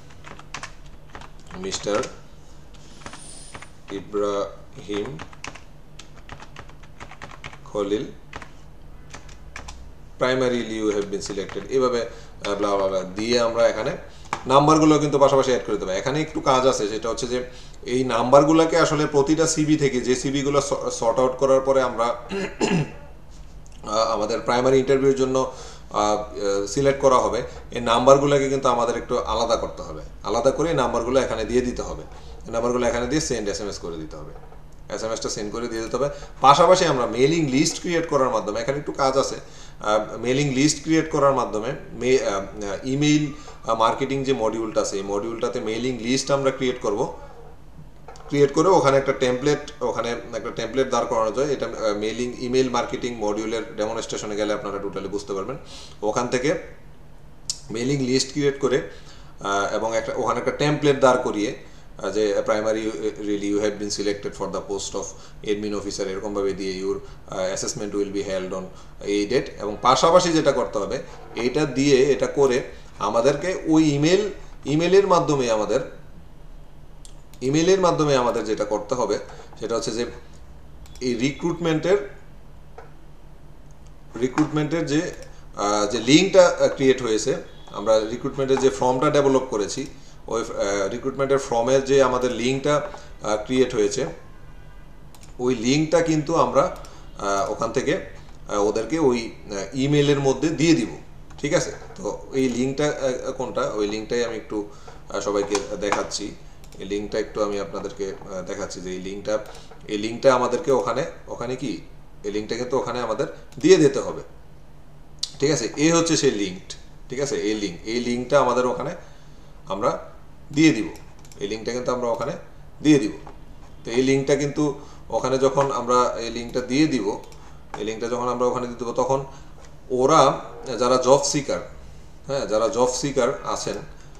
mister Ibrahim Khalil primarily you have been selected, এভাবে ব্লা ব্লা ব্লা দিয়ে আমরা এখানে নাম্বারগুলো কিন্তু পাশাপাশি অ্যাড করে দেবো। এখানে একটু কাজ আছে, সেটা হচ্ছে যে এই নাম্বারগুলোকে আসলে প্রতিটা সিবি থেকে যে সিবিগুলো সর্ট আউট করার পরে আমরা আমাদের প্রাইমারি ইন্টারভিউর জন্য সিলেক্ট করা হবে, এই নাম্বারগুলোকে কিন্তু আমাদের একটু আলাদা করতে হবে, আলাদা করে এই নাম্বারগুলো এখানে দিয়ে দিতে হবে, এই নাম্বারগুলো এখানে দিয়ে সেন্ড এস এম এস করে দিতে হবে, এস এম এসটা সেন্ড করে দিয়ে দিতে হবে। পাশাপাশি আমরা মেইলিং লিস্ট ক্রিয়েট করার মাধ্যমে, এখানে একটু কাজ আছে, মেইলিং লিস্ট ক্রিয়েট করার মাধ্যমে ইমেইল মার্কেটিং যে মডিউলটা আছে এই মডিউলটাতে মেইলিং লিস্ট আমরা ক্রিয়েট করব, ক্রিয়েট করে ওখানে একটা টেমপ্লেট ওখানে একটা টেমপ্লেট দাঁড় করানো যায়। এটা মেইলিং ইমেইল মার্কেটিং মডিউলের ডেমনস্ট্রেশনে গেলে আপনারা টোটালি বুঝতে পারবেন। ওখান থেকে মেইলিং লিস্ট ক্রিয়েট করে এবং একটা ওখানে একটা টেমপ্লেট দাঁড় করিয়ে যে primarily you have been selected for the post of admin officer এরকমভাবে দিয়ে your assessment will be held on এই ডেট, এবং পাশাপাশি যেটা করতে হবে এইটা দিয়ে এটা করে আমাদেরকে ওই ইমেল ইমেলের মাধ্যমে আমাদের ইমেলের মাধ্যমে আমাদের যেটা করতে হবে সেটা হচ্ছে যে এই রিক্রুটমেন্টের রিক্রুটমেন্টের যে যে লিঙ্কটা ক্রিয়েট হয়েছে, আমরা রিক্রুটমেন্টের যে ফর্মটা ডেভেলপ করেছি ওই রিক্রুটমেন্টের ফর্মের যে আমাদের লিঙ্কটা ক্রিয়েট হয়েছে ওই লিঙ্কটা কিন্তু আমরা ওখান থেকে ওদেরকে ওই ইমেলের মধ্যে দিয়ে দিব। ঠিক আছে, তো এই লিঙ্কটা কোনটা, ওই লিঙ্কটাই আমি একটু সবাইকে দেখাচ্ছি। এই লিঙ্কটা একটু আমি আপনাদেরকে দেখাচ্ছি যে এই লিঙ্কটা এই লিঙ্কটা আমাদেরকে ওখানে ওখানে কি এই লিঙ্কটা কিন্তু ওখানে আমাদের দিয়ে দিতে হবে। ঠিক আছে, এই হচ্ছে সেই লিঙ্ক। ঠিক আছে, এই লিঙ্ক এই লিঙ্কটা আমাদের ওখানে আমরা দিয়ে দিব। এই লিঙ্কটা কিন্তু আমরা ওখানে দিয়ে দিব। তো এই লিঙ্কটা কিন্তু ওখানে যখন আমরা এই লিঙ্কটা দিয়ে দিব, এই লিঙ্কটা যখন আমরা ওখানে দিয়ে দেবো, তখন ওরা যারা জব সিকার, হ্যাঁ যারা জব সিকার আছেন,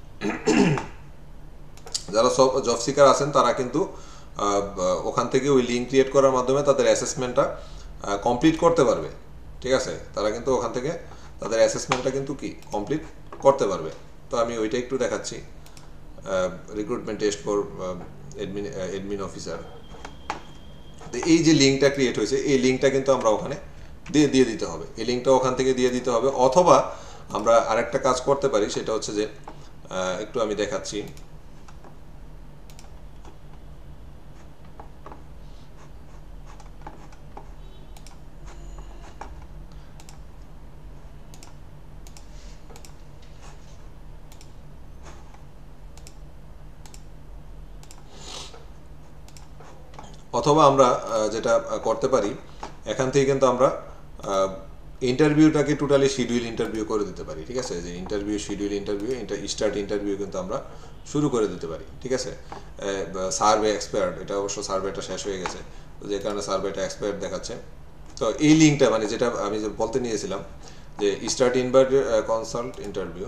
যারা সব জব সিকার আছেন তারা কিন্তু ওখান থেকে ওই লিঙ্ক ক্রিয়েট করার মাধ্যমে তাদের অ্যাসেসমেন্টটা কমপ্লিট করতে পারবে। ঠিক আছে, তারা কিন্তু ওখান থেকে তাদের অ্যাসেসমেন্টটা কিন্তু কি কমপ্লিট করতে পারবে। তো আমি ওইটা একটু দেখাচ্ছি, recruitment test for admin admin officer. তো এই যে লিঙ্কটা ক্রিয়েট হয়েছে, এই লিঙ্কটা কিন্তু আমরা ওখানে দিয়ে দিয়ে দিতে হবে, এই লিঙ্কটা ওখান থেকে দিয়ে দিতে হবে। অথবা আমরা আরেকটা কাজ করতে পারি, সেটা হচ্ছে যে একটু আমি দেখাচ্ছি, অথবা আমরা যেটা করতে পারি, এখান থেকে কিন্তু আমরা ইন্টারভিউটাকে টোটালি শিডিউল ইন্টারভিউ করে দিতে পারি। ঠিক আছে, যে interview schedule interview start interview কিন্তু আমরা শুরু করে দিতে পারি। ঠিক আছে, সার্ভে এক্সপায়ার্ড, এটা অবশ্য সার্ভেটা শেষ হয়ে গেছে, তো যে কারণে সার্ভেটা এক্সপায়ার্ড দেখাচ্ছে। তো এই লিঙ্কটা মানে যেটা আমি বলতে নিয়েছিলাম যে স্টার্ট ইনভার্ট কনসাল্ট ইন্টারভিউ,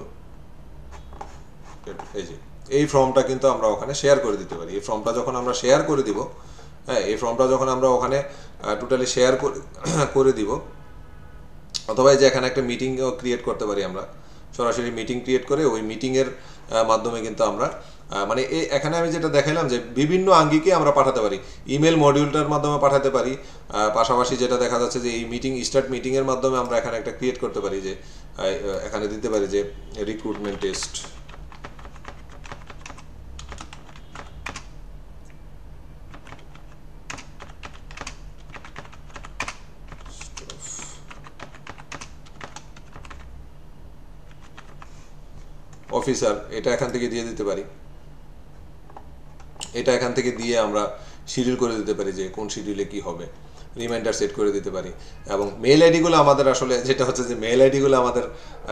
এই যে এই ফর্মটা কিন্তু আমরা ওখানে শেয়ার করে দিতে পারি। এই ফর্মটা যখন আমরা শেয়ার করে দিব, হ্যাঁ এই ফর্মটা যখন আমরা ওখানে টোটালি শেয়ার করে দিব, অথবা যে এখানে একটা মিটিংও ক্রিয়েট করতে পারি, আমরা সরাসরি মিটিং ক্রিয়েট করে ওই মিটিংয়ের মাধ্যমে কিন্তু আমরা মানে এই এখানে আমি যেটা দেখাইলাম যে বিভিন্ন আঙ্গিকে আমরা পাঠাতে পারি, ইমেল মডিউলটার মাধ্যমে পাঠাতে পারি। পাশাপাশি যেটা দেখা যাচ্ছে যে এই মিটিং স্টার্ট মিটিংয়ের মাধ্যমে আমরা এখানে একটা ক্রিয়েট করতে পারি, যে এখানে দিতে পারি যে রিক্রুটমেন্ট টেস্ট, অফিসার, এটা এখান থেকে দিয়ে দিতে পারি। এটা এখান থেকে দিয়ে আমরা শিডিউল করে দিতে পারি যে কোন শিডিউলে কি হবে, রিমাইন্ডার সেট করে দিতে পারি। এবং মেল আইডিগুলো আমাদের আসলে যেটা হচ্ছে যে মেল আইডিগুলো আমাদের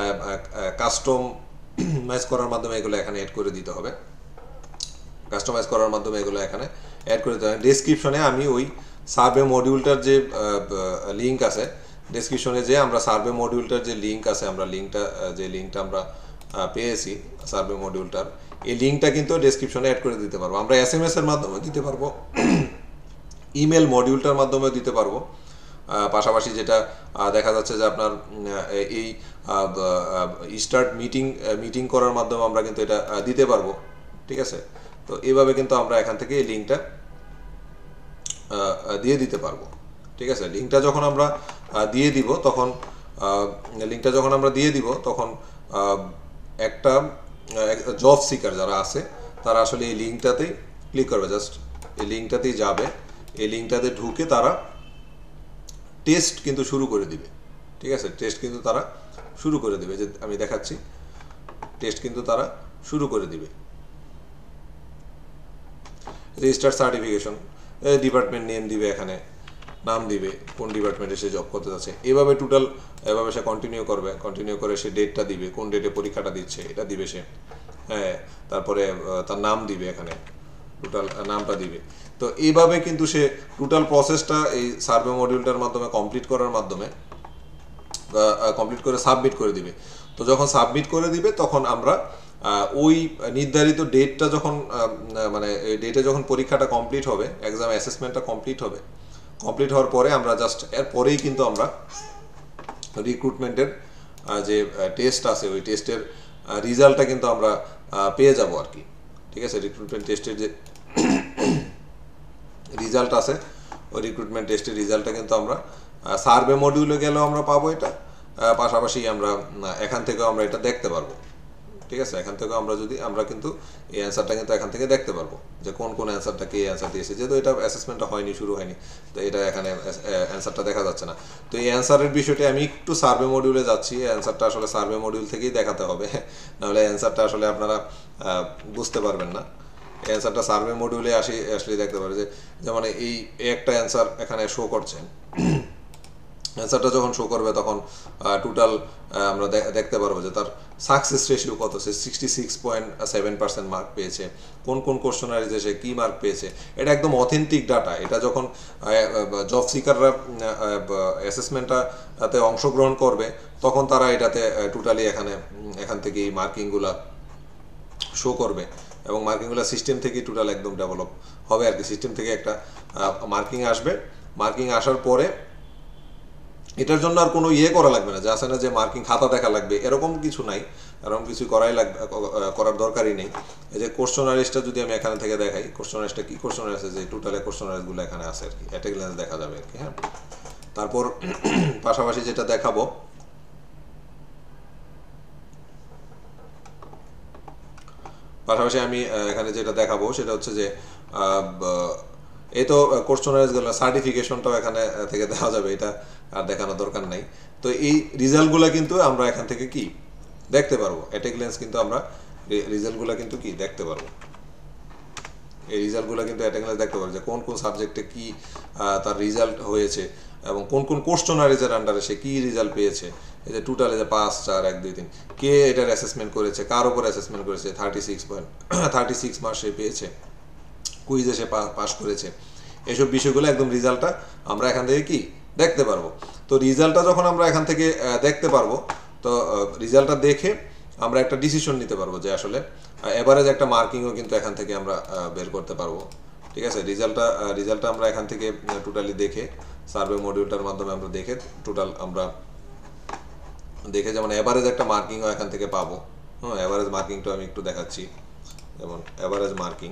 কাস্টমাইজ করার মাধ্যমে এগুলো এখানে অ্যাড করে দিতে হবে, কাস্টমাইজ করার মাধ্যমে এগুলো এখানে অ্যাড করে দিতে হবে। ডেসক্রিপশনে আমি ওই সার্ভে মডিউলটার যে লিঙ্ক আছে, ডেসক্রিপশনে যে আমরা সার্ভে মডিউলটার যে লিঙ্ক আছে, আমরা লিঙ্কটা যে লিঙ্কটা আমরা পেয়েছি সার্ভে মডিউলটার, এই লিঙ্কটা কিন্তু ডেসক্রিপশনে অ্যাড করে দিতে পারবো। আমরা এস এম এস এর মাধ্যমে দিতে পারবো, ইমেল মডিউলটার মাধ্যমে দিতে পারবো। পাশাপাশি যেটা দেখা যাচ্ছে যে আপনার এই স্টার্ট মিটিং মিটিং করার মাধ্যমে আমরা কিন্তু এটা দিতে পারবো। ঠিক আছে, তো এইভাবে কিন্তু আমরা এখান থেকে এই লিঙ্কটা দিয়ে দিতে পারবো। ঠিক আছে, লিঙ্কটা যখন আমরা দিয়ে দিব তখন লিঙ্কটা যখন আমরা দিয়ে দিব তখন একটা জব সিকার যারা আছে তারা আসলে এই লিঙ্কটাতেই ক্লিক করবে, জাস্ট এই লিঙ্কটাতেই যাবে, এই লিঙ্কটাতে ঢুকে তারা টেস্ট কিন্তু শুরু করে দিবে। ঠিক আছে, টেস্ট কিন্তু তারা শুরু করে দিবে, যে আমি দেখাচ্ছি, টেস্ট কিন্তু তারা শুরু করে দিবে। রেজিস্টার সার্টিফিকেশন, ডিপার্টমেন্ট নেম দিবে, এখানে নাম দিবে, কোন ডিপার্টমেন্টে সে জব করতে যাচ্ছে, এভাবে টোটাল এভাবে সে কন্টিনিউ করবে, কন্টিনিউ করে সে ডেটটা দিবে, কোন ডেটে পরীক্ষাটা দিচ্ছে এটা দিবে সে, হ্যাঁ তারপরে তার নাম দিবে, এখানে টোটাল নামটা দিবে। তো এইভাবে কিন্তু সে টোটাল প্রসেসটা এই সার্ভে মডিউলটার মাধ্যমে কমপ্লিট করার মাধ্যমে কমপ্লিট করে সাবমিট করে দিবে। তো যখন সাবমিট করে দিবে তখন আমরা ওই নির্ধারিত ডেটটা যখন মানে এই ডেটে যখন পরীক্ষাটা কমপ্লিট হবে, এক্সাম অ্যাসেসমেন্টটা কমপ্লিট হবে, কমপ্লিট হওয়ার পরে আমরা জাস্ট এর পরেই কিন্তু আমরা রিক্রুটমেন্টের যে টেস্ট আছে ওই টেস্টের রেজাল্টটা কিন্তু আমরা পেয়ে যাব আর কি। ঠিক আছে, রিক্রুটমেন্ট টেস্টের যে রেজাল্ট আছে ওই রিক্রুটমেন্ট টেস্টের রেজাল্টটা কিন্তু আমরা সার্ভে মডিউলে গেলেও আমরা পাবো, এটা পাশাপাশি আমরা এখান থেকেও আমরা এটা দেখতে পারবো। ঠিক আছে, এখান থেকেও আমরা যদি আমরা কিন্তু এই অ্যান্সারটা কিন্তু এখান থেকে দেখতে পারবো যে কোন কোন অ্যান্সারটা কে অ্যান্সার দিয়েছে, যেহেতু এটা অ্যাসেসমেন্টটা হয়নি, শুরু হয়নি, তো এটা এখানে অ্যান্সারটা দেখা যাচ্ছে না। তো এই অ্যান্সারের বিষয়টি আমি একটু সার্ভে মডিউলে যাচ্ছি, অ্যান্সারটা আসলে সার্ভে মডিউল থেকেই দেখাতে হবে, নাহলে অ্যান্সারটা আসলে আপনারা বুঝতে পারবেন না। অ্যান্সারটা সার্ভে মডিউলে আসি আসলে দেখতে পারে যে যেমন এই একটা অ্যান্সার এখানে শো করছে, অ্যান্সারটা যখন শো করবে তখন টোটাল আমরা দেখতে পারবো যে তার সাকসেস রেশিও কত, সে sixty six point seven percent mark পেয়েছে, কোন কোন কোশ্চেনারিজে সে কী মার্ক পেয়েছে। এটা একদম অথেন্টিক ডাটা। এটা যখন জব সিকাররা অ্যাসেসমেন্টটাতে অংশগ্রহণ করবে তখন তারা এটাতে টোটালি এখানে এখান থেকে এই মার্কিংগুলো শো করবে এবং মার্কিংগুলো সিস্টেম থেকে টোটাল একদম ডেভেলপ হবে আর কি। সিস্টেম থেকে একটা মার্কিং আসবে, মার্কিং আসার পরে এটার জন্য আর কোনো ইয়ে করা লাগবে না, যে আসে না যে মার্কিং খাতা দেখা লাগবে, এরকম কিছু নাই, এরকম কিছু করাই লাগবে, করার দরকারই নেই। এই যে কোশ্চেনারিজটা যদি আমি এখানে থেকে দেখাই, কোশ্চেনারিজটা কি কোশ্চেনারিজ আছে, যে টোটালে কোশ্চেনারিজগুলো এখানে আছে আর কি, অ্যাট এ গ্ল্যান্স দেখা যাবে আর কি। হ্যাঁ, তারপর পাশাপাশি যেটা দেখাবো, পাশাপাশি আমি এখানে যেটা দেখাবো সেটা হচ্ছে যে এই তো কোশ্চেনারিজগুলো সার্টিফিকেশনটাও এখানে থেকে দেওয়া যাবে, এটা আর দেখানোর দরকার নাই। তো এই রেজাল্টগুলো কিন্তু আমরা এখান থেকে কি দেখতে পারবো, অ্যাট এ গ্ল্যান্স কিন্তু আমরা রেজাল্টগুলো কিন্তু কি দেখতে পারবো। এই রেজাল্টগুলো কিন্তু অ্যাট এ গ্ল্যান্স দেখতে পারবো যে কোন কোন সাবজেক্টে কি তার রেজাল্ট হয়েছে এবং কোন কোন কোশ্চেনারিজের আন্ডারে সে কি রেজাল্ট পেয়েছে। এই যে টোটালে যে পাঁচ চার এক দুই তিন কে এটার অ্যাসেসমেন্ট করেছে, কার উপর অ্যাসেসমেন্ট করেছে, thirty six point thirty six marks সে পেয়েছে, কুইজে সে পাস করেছে, এসব বিষয়গুলো একদম রেজাল্টটা আমরা এখান থেকে কি দেখতে পারবো। তো রেজাল্টটা যখন আমরা এখান থেকে দেখতে পারবো, তো রেজাল্টটা দেখে আমরা একটা ডিসিশন নিতে পারবো যে আসলে এভারেজ একটা মার্কিংও কিন্তু এখান থেকে আমরা বের করতে পারবো। ঠিক আছে, রেজাল্টটা রেজাল্টটা আমরা এখান থেকে টোটালি দেখে সার্ভে মডিউলটার মাধ্যমে আমরা দেখে টোটাল আমরা দেখে যেমন এভারেজ একটা মার্কিংও এখান থেকে পাবো। হ্যাঁ, এভারেজ মার্কিংটা আমি একটু দেখাচ্ছি, যেমন এভারেজ মার্কিং,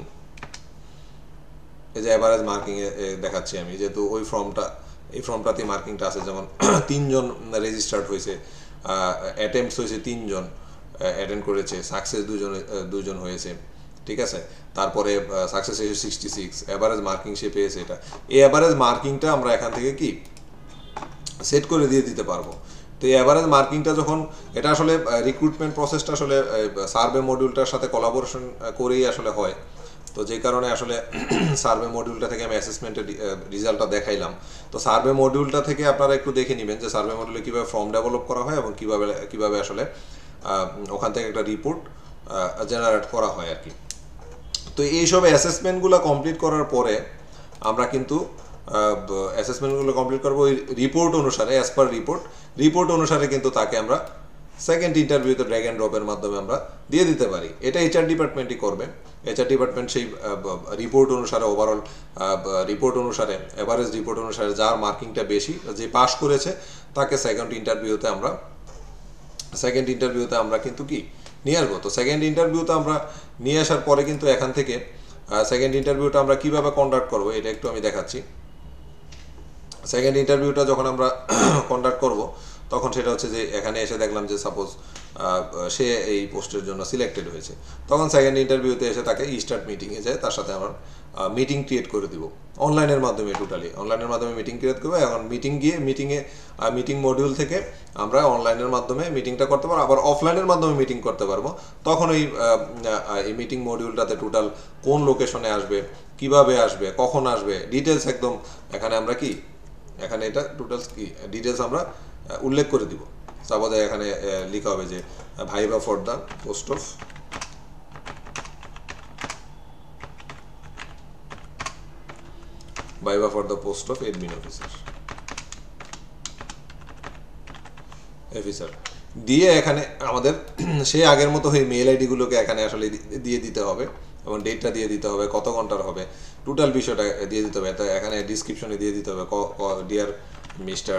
এই যে এভারেজ মার্কিং এ দেখাচ্ছি আমি, যেহেতু ওই ফর্মটা এই ফর্মটাতে মার্কিংটা আছে, যেমন তিনজন রেজিস্টার্ড হয়েছে, অ্যাটেম্পটস হয়েছে তিনজন, অ্যাটেন্ড করেছে, সাকসেস দুজন দুজন হয়েছে। ঠিক আছে, তারপরে সাকসেস হয়েছে সিক্সটি সিক্স, অ্যাভারেজ মার্কিং সে পেয়েছে। এটা এই অ্যাভারেজ মার্কিংটা আমরা এখান থেকে কি সেট করে দিয়ে দিতে পারবো। তো এই অ্যাভারেজ মার্কিংটা যখন, এটা আসলে রিক্রুটমেন্ট প্রসেসটা আসলে সার্ভে মডিউলটার সাথে কোলাবোরেশন করেই আসলে হয়। তো যে কারণে আসলে সার্ভে মডিউলটা থেকে আমি অ্যাসেসমেন্টের রেজাল্টটা দেখাইলাম। তো সার্ভে মডিউলটা থেকে আপনারা একটু দেখে নেবেন যে সার্ভে মডিউলে কীভাবে ফর্ম ডেভেলপ করা হয় এবং কীভাবে কীভাবে আসলে ওখান থেকে একটা রিপোর্ট জেনারেট করা হয় আর কি। তো এইসব অ্যাসেসমেন্টগুলো কমপ্লিট করার পরে আমরা কিন্তু অ্যাসেসমেন্টগুলো কমপ্লিট করবো ওই রিপোর্ট অনুসারে, অ্যাজ পার রিপোর্ট রিপোর্ট অনুসারে কিন্তু তাকে আমরা সেকেন্ড ইন্টারভিউতে ড্র্যাগ অ্যান্ড ড্রপের মাধ্যমে আমরা দিয়ে দিতে পারি। এটা এইচআর ডিপার্টমেন্টই করবে। এইচআর ডিপার্টমেন্ট সেই রিপোর্ট অনুসারে, ওভারঅল রিপোর্ট অনুসারে, এভারেজ রিপোর্ট অনুসারে যার মার্কিংটা বেশি, যে পাস করেছে, তাকে সেকেন্ড ইন্টারভিউতে আমরা সেকেন্ড ইন্টারভিউতে আমরা কিন্তু কি নিয়ে আসবো। তো সেকেন্ড ইন্টারভিউতে আমরা নিয়ে আসার পরে কিন্তু এখান থেকে সেকেন্ড ইন্টারভিউটা আমরা কিভাবে কন্ডাক্ট করবো এটা একটু আমি দেখাচ্ছি। সেকেন্ড ইন্টারভিউটা যখন আমরা কন্ডাক্ট করব তখন সেটা হচ্ছে যে এখানে এসে দেখলাম যে সাপোজ সে এই পোস্টের জন্য সিলেক্টেড হয়েছে, তখন সেকেন্ড ইন্টারভিউতে এসে তাকে স্টার্ট মিটিংয়ে যায়, তার সাথে আমার মিটিং ক্রিয়েট করে দিব অনলাইনের মাধ্যমে, টোটালি অনলাইনের মাধ্যমে মিটিং ক্রিয়েট করবো। এখন মিটিং গিয়ে মিটিংয়ে মিটিং মডিউল থেকে আমরা অনলাইনের মাধ্যমে মিটিংটা করতে পারবো, আবার অফলাইনের মাধ্যমে মিটিং করতে পারবো। তখন ওই এই মিটিং মডিউলটাতে টোটাল কোন লোকেশনে আসবে, কিভাবে আসবে, কখন আসবে, ডিটেলস একদম এখানে আমরা কি এখানে এটা টোটাল কি ডিটেলস আমরা উল্লেখ করে দিব। সাপোজ এখানে লেখা হবে যে viva for the post of viva for the post of admin officer officer দিয়ে এখানে আমাদের সেই আগের মতো হয়ে মেল আইডিগুলোকে এখানে আসলে দিয়ে দিতে হবে এবং ডেটটা দিয়ে দিতে হবে, কত ঘন্টার হবে, টোটাল বিষয়টা দিয়ে দিতে হবে। তো এখানে ডিসক্রিপশনে দিয়ে দিতে হবে ডিয়ার মিস্টার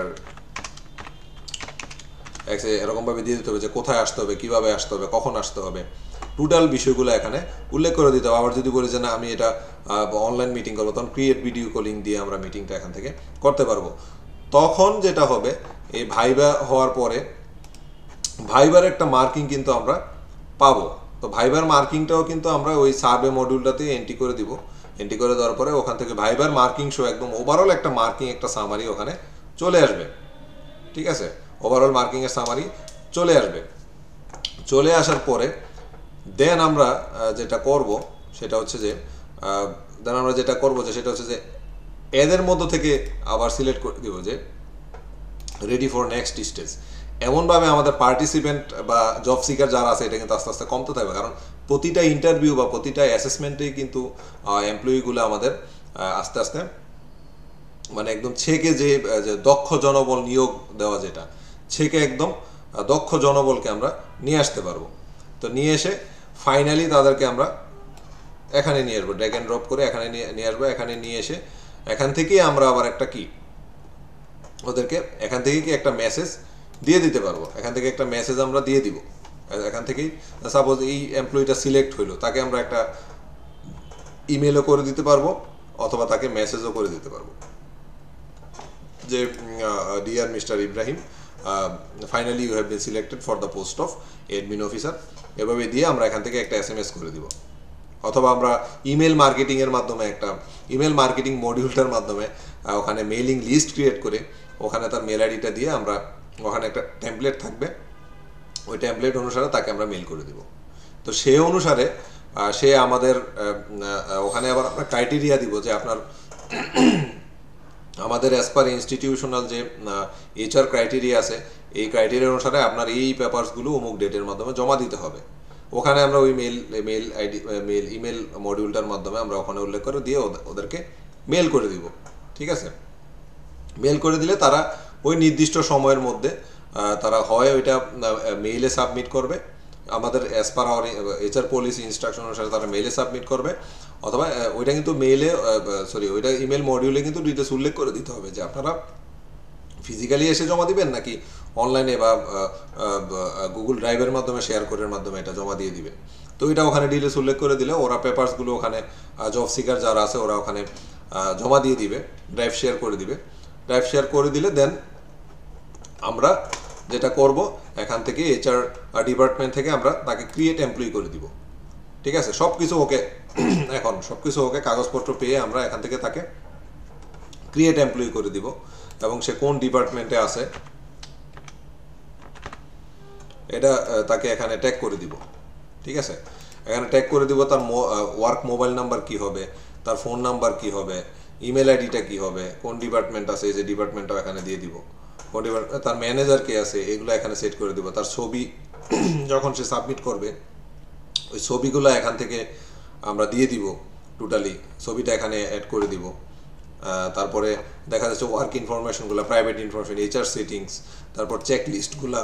এক্স, এরকমভাবে দিয়ে দিতে হবে যে কোথায় আসতে হবে, কীভাবে আসতে হবে, কখন আসতে হবে, টোটাল বিষয়গুলো এখানে উল্লেখ করে দিতে হবে। আবার যদি বলি যে না আমি এটা অনলাইন মিটিং করবো, তখন ক্রিয়েট ভিডিও কলিং দিয়ে আমরা মিটিংটা এখান থেকে করতে পারবো। তখন যেটা হবে, এই ভাইবা হওয়ার পরে ভাইবার একটা মার্কিং কিন্তু আমরা পাবো। তো ভাইবার মার্কিংটাও কিন্তু আমরা ওই সার্ভে মডিউলটাতে এন্ট্রি করে দিব। এন্ট্রি করে দেওয়ার পরে ওখান থেকে ভাইবার মার্কিং শো একদম ওভারঅল একটা মার্কিং, একটা সামারি ওখানে চলে আসবে। ঠিক আছে, ওভারঅল মার্কিংয়ের সামারি চলে আসবে। চলে আসার পরে দেন আমরা যেটা করব সেটা হচ্ছে যে দেন আমরা যেটা করব যে সেটা হচ্ছে যে এদের মধ্য থেকে আবার সিলেক্ট করে দিব যে রেডি ফর নেক্সট স্টেজ। এমনভাবে আমাদের পার্টিসিপেন্ট বা জব সিকার যারা আছে এটা কিন্তু আস্তে আস্তে কমতে থাকবে, কারণ প্রতিটা ইন্টারভিউ বা প্রতিটা অ্যাসেসমেন্টেই কিন্তু এমপ্লয়িগুলো আমাদের আস্তে আস্তে মানে একদম ছেকে যে দক্ষ জনবল নিয়োগ দেওয়া, যেটা ছেকে একদম দক্ষ জনবলকে আমরা নিয়ে আসতে পারবো। তো নিয়ে এসে ফাইনালি তাদেরকে আমরা এখানে নিয়ে আসবো, ড্র্যাগ অ্যান্ড ড্রপ করে এখানে নিয়ে আসবো। এখানে নিয়ে এসে এখান থেকেই আমরা আবার একটা কি ওদেরকে এখান থেকে কি একটা মেসেজ দিয়ে দিতে পারবো। এখান থেকে একটা মেসেজ আমরা দিয়ে দিব। এখান থেকেই সাপোজ এই এমপ্লয়িটা সিলেক্ট হইলো, তাকে আমরা একটা ইমেলও করে দিতে পারবো অথবা তাকে মেসেজও করে দিতে পারবো যে dear mister Ibrahim, finally you have been selected for the post of admin officer. এভাবে দিয়ে আমরা এখান থেকে একটা এস এম এস করে দিব। অথবা আমরা ইমেল মার্কেটিংয়ের মাধ্যমে একটা ইমেল মার্কেটিং মডিউলটার মাধ্যমে ওখানে মেইলিং লিস্ট ক্রিয়েট করে ওখানে তার মেল আইডিটা দিয়ে আমরা ওখানে একটা টেমপ্লেট থাকবে, ওই টেমপ্লেট অনুসারে তাকে আমরা মেল করে দিব। তো সেই অনুসারে সে আমাদের ওখানে আবার আমরা ক্রাইটেরিয়া দিব যে আপনার আমাদের অ্যাজ পার ইনস্টিটিউশনাল যে এইচআর ক্রাইটেরিয়া আছে, এই ক্রাইটেরিয়া অনুসারে আপনার এই পেপারসগুলো অমুক ডেটের মাধ্যমে জমা দিতে হবে। ওখানে আমরা ওই mail mail ID mail email মডিউলটার মাধ্যমে আমরা ওখানে উল্লেখ করে দিয়ে ওদেরকে মেল করে দিব। ঠিক আছে, মেল করে দিলে তারা ওই নির্দিষ্ট সময়ের মধ্যে তারা হয় ওইটা মেইলে সাবমিট করবে, আমাদের as per our HR policy instruction অনুসারে তারা মেইলে সাবমিট করবে, অথবা ওইটা কিন্তু মেইলে সরি ওইটা ইমেল মডিউলে কিন্তু ডিটেলস উল্লেখ করে দিতে হবে যে আপনারা ফিজিক্যালি এসে জমা দিবেন নাকি অনলাইনে বা গুগল ড্রাইভের মাধ্যমে শেয়ার করার মাধ্যমে এটা জমা দিয়ে দিবেন। তো এটা ওখানে ডিটেলস উল্লেখ করে দিলে ওরা পেপারসগুলো ওখানে জব সিকার যারা আছে ওরা ওখানে জমা দিয়ে দিবে, ড্রাইভ শেয়ার করে দিবে। ড্রাইভ শেয়ার করে দিলে দেন আমরা যেটা করব এখান থেকে এইচআর ডিপার্টমেন্ট থেকে আমরা তাকে ক্রিয়েট এমপ্লয়ি করে দিব। ঠিক আছে, সব কিছু ওকে এখন সব কিছু ওকে কাগজপত্র পেয়ে আমরা এখান থেকে তাকে ক্রিয়েট এমপ্লয়ি করে দিব এবং সে কোন ডিপার্টমেন্টে আছে এটা তাকে এখানে ট্যাগ করে দিব। ঠিক আছে, এখানে ট্যাগ করে দিব তার ওয়ার্ক মোবাইল নাম্বার কি হবে, তার ফোন নাম্বার কি হবে, ইমেল আইডিটা কি হবে, কোন ডিপার্টমেন্ট আছে এই যে ডিপার্টমেন্টটাও এখানে দিয়ে দিব, কোন ডিপার্টমেন্ট তার ম্যানেজার কে আছে এগুলো এখানে সেট করে দিব। তার ছবি যখন সে সাবমিট করবে ওই ছবিগুলো এখান থেকে আমরা দিয়ে দিব, টোটালি ছবিটা এখানে অ্যাড করে দিব। তারপরে দেখা যাচ্ছে ওয়ার্ক ইনফরমেশনগুলো, প্রাইভেট ইনফরমেশন, এইচআর সেটিংস, তারপর চেক লিস্টগুলো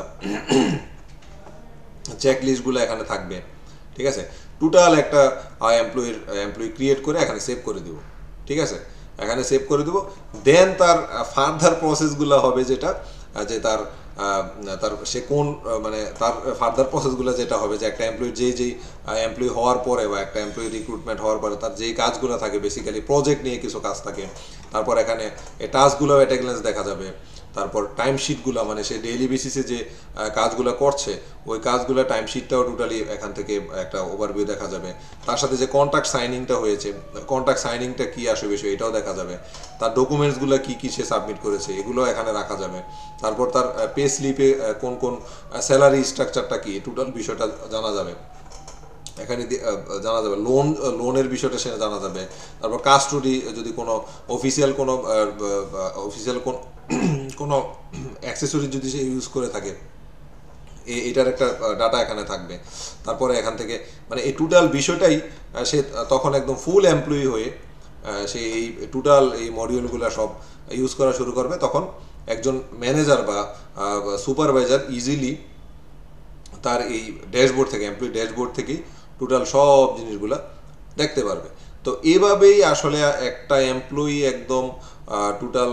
চেক লিস্টগুলো এখানে থাকবে। ঠিক আছে, টোটাল একটা এমপ্লয়ির এমপ্লয়ি ক্রিয়েট করে এখানে সেভ করে দিব। ঠিক আছে, এখানে সেভ করে দিব। দেন তার ফার্দার প্রসেসগুলো হবে যেটা যে তার তার সে কোন মানে তার ফার্দার প্রসেসগুলো যেটা হবে যে একটা এমপ্লয়ি যেই যেই এমপ্লয়ি হওয়ার পরে বা একটা এমপ্লয়ি রিক্রুটমেন্ট হওয়ার পরে তার যেই কাজগুলো থাকে, বেসিক্যালি প্রজেক্ট নিয়ে কিছু কাজ থাকে, তারপর এখানে এই টাস্কগুলো এট এ গ্ল্যান্স দেখা যাবে, তারপর টাইমশিটগুলো মানে সে ডেইলি বেসিসে যে কাজগুলো করছে ওই কাজগুলো টাইমশিটটাও টোটালি এখান থেকে একটা ওভারভিউ দেখা যাবে। তার সাথে যে কন্ট্রাক্ট সাইনিংটা হয়েছে, কন্ট্রাক্ট সাইনিংটা কী আসে বিষয় এটাও দেখা যাবে, তার ডকুমেন্টসগুলো কী কী সে সাবমিট করেছে এগুলো এখানে রাখা যাবে। তারপর তার পে স্লিপে কোন কোন স্যালারি স্ট্রাকচারটা কী টোটাল বিষয়টা জানা যাবে, এখানে জানা যাবে। লোন লোনের বিষয়টা সেটা জানা যাবে। তারপর কাস্টডি যদি কোনো অফিসিয়াল কোনো অফিসিয়াল কোন কোনো অ্যাক্সেসরি যদি সে ইউজ করে থাকে এটার একটা ডাটা এখানে থাকবে। তারপরে এখান থেকে মানে এই টোটাল বিষয়টাই সে তখন একদম ফুল এমপ্লয়ি হয়ে সে এই টোটাল এই মডিউলগুলো সব ইউজ করা শুরু করবে। তখন একজন ম্যানেজার বা সুপারভাইজার ইজিলি তার এই ড্যাশবোর্ড থেকে এমপ্লয়ি ড্যাশবোর্ড থেকেই টোটাল সব জিনিসগুলো দেখতে পারবে। তো এভাবেই আসলে একটা এমপ্লয়ি একদম টোটাল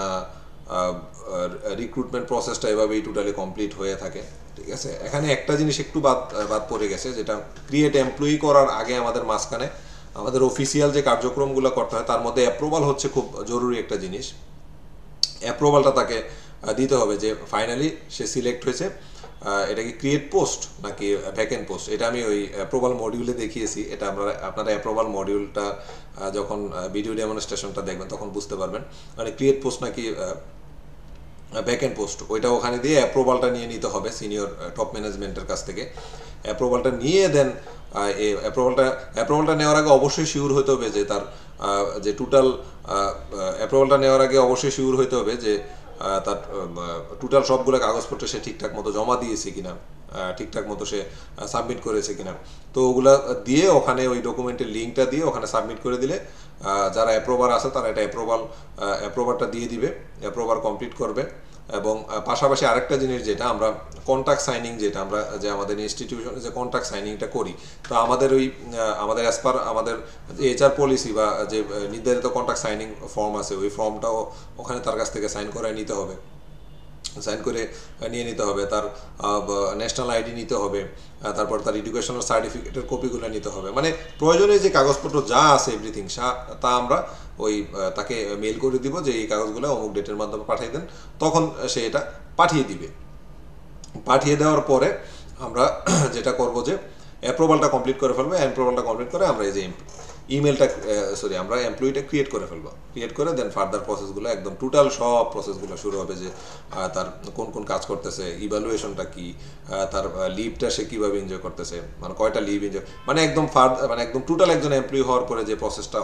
রিক্রুটমেন্ট প্রসেসটা এভাবেই টোটালি কমপ্লিট হয়ে থাকে। ঠিক আছে, এখানে একটা জিনিস একটু বাদ বাদ পড়ে গেছে, যেটা ক্রিয়েট এমপ্লয়ি করার আগে আমাদের মাঝখানে আমাদের অফিসিয়াল যে কার্যক্রমগুলো করতে হয় তার মধ্যে অ্যাপ্রুভাল হচ্ছে খুব জরুরি একটা জিনিস। অ্যাপ্রুভালটা তাকে দিতে হবে যে ফাইনালি সে সিলেক্ট হয়েছে, এটা কি ক্রিয়েট পোস্ট নাকি ভ্যাকেন্ট পোস্ট, এটা আমি ওই অ্যাপ্রুভাল মডিউলে দেখিয়েছি। এটা আপনারা আপনারা অ্যাপ্রুভাল মডিউলটা যখন ভিডিও ডেমনস্ট্রেশনটা দেখবেন তখন বুঝতে পারবেন মানে ক্রিয়েট পোস্ট নাকি ভ্যাকেন্ট পোস্ট, ওইটা ওখানে দিয়ে অ্যাপ্রুভালটা নিয়ে নিতে হবে সিনিয়র টপ ম্যানেজমেন্টের কাছ থেকে। অ্যাপ্রুভালটা নিয়ে দেন এই অ্যাপ্রুভালটা অ্যাপ্রুভালটা নেওয়ার আগে অবশ্যই শিওর হতে হবে যে তার যে টোটাল অ্যাপ্রুভালটা নেওয়ার আগে অবশ্যই শিওর হতে হবে যে তার টোটাল সবগুলো কাগজপত্র সে ঠিকঠাক মতো জমা দিয়েছে কিনা, ঠিকঠাক মতো সে সাবমিট করেছে কিনা। তো ওগুলা দিয়ে ওখানে ওই ডকুমেন্টের লিঙ্কটা দিয়ে ওখানে সাবমিট করে দিলে যারা অ্যাপ্রোভার আছে তারা এটা অ্যাপ্রোভাল অ্যাপ্রোভারটা দিয়ে দিবে, অ্যাপ্রোভার কমপ্লিট করবে। এবং পাশাপাশি আরেকটা জিনিস যেটা আমরা কন্ট্রাক্ট সাইনিং, যেটা আমরা যে আমাদের ইনস্টিটিউশনে যে কন্ট্রাক্ট সাইনিংটা করি, তো আমাদের ওই আমাদের অ্যাজ পার আমাদের এইচআর পলিসি বা যে নির্ধারিত কন্ট্রাক্ট সাইনিং ফর্ম আছে, ওই ফর্মটাও ওখানে তার কাছ থেকে সাইন করে নিতে হবে, সাইন করে নিয়ে নিতে হবে। তার ন্যাশনাল আইডি নিতে হবে, তারপর তার এডুকেশনাল সার্টিফিকেটের কপিগুলো নিতে হবে। মানে প্রয়োজনীয় যে কাগজপত্র যা আছে এভরিথিং তা আমরা ওই তাকে মেল করে দিব যে এই কাগজগুলো অমুক ডেটের মাধ্যমে পাঠিয়ে দেন, তখন সে এটা পাঠিয়ে দিবে। পাঠিয়ে দেওয়ার পরে আমরা যেটা করব যে অ্যাপ্রুভালটা কমপ্লিট করে ফেলবো। অ্যাপ্রুভালটা কমপ্লিট করে আমরা এই যে ইমেলটা সরি আমরা এমপ্লয়িটা ক্রিয়েট করে ফেলবো। ক্রিয়েট করে দেন ফার্দার প্রসেসগুলো একদম টোটাল সব প্রসেসগুলো শুরু হবে, যে তার কোন কোন কাজ করতেছে, ইভ্যালুয়েশনটা কি, তার লিভটা সে কীভাবে এনজয় করতেছে, মানে কয়টা লিভ এনজয়, মানে একদম ফার্দার মানে একদম টোটাল একজন এমপ্লয়ি হওয়ার পরে যে প্রসেসটা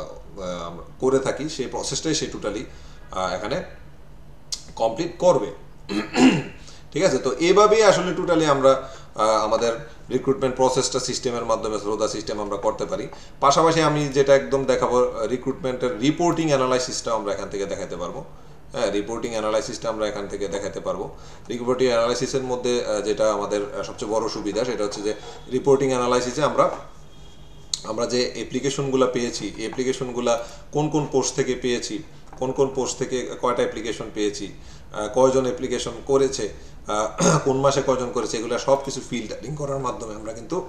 করে থাকি সেই প্রসেসটাই সে টোটালি এখানে কমপ্লিট করবে। ঠিক আছে, তো এইভাবেই আসলে টোটালি আমরা আমাদের রিক্রুটমেন্ট প্রসেসটা সিস্টেমের মাধ্যমে থ্রোদা সিস্টেম আমরা করতে পারি। পাশাপাশি আমি যেটা একদম দেখাবো, রিক্রুটমেন্টের রিপোর্টিং অ্যানালাইসিসটা আমরা এখান থেকে দেখাতে পারবো। হ্যাঁ, রিপোর্টিং অ্যানালাইসিসটা আমরা এখান থেকে দেখাতে পারবো। রিপোর্টিং অ্যানালাইসিসের মধ্যে যেটা আমাদের সবচেয়ে বড় সুবিধা সেটা হচ্ছে যে রিপোর্টিং অ্যানালাইসিসে আমরা আমরা যে অ্যাপ্লিকেশনগুলো পেয়েছি, অ্যাপ্লিকেশনগুলো কোন কোন পোস্ট থেকে পেয়েছি, কোন কোন পোস্ট থেকে কয়টা অ্যাপ্লিকেশন পেয়েছি, কয়জন অ্যাপ্লিকেশন করেছে, কোন মাসে কয়জন করেছে, এগুলো সব কিছু ফিল্টারিং করার মাধ্যমে আমরা কিন্তু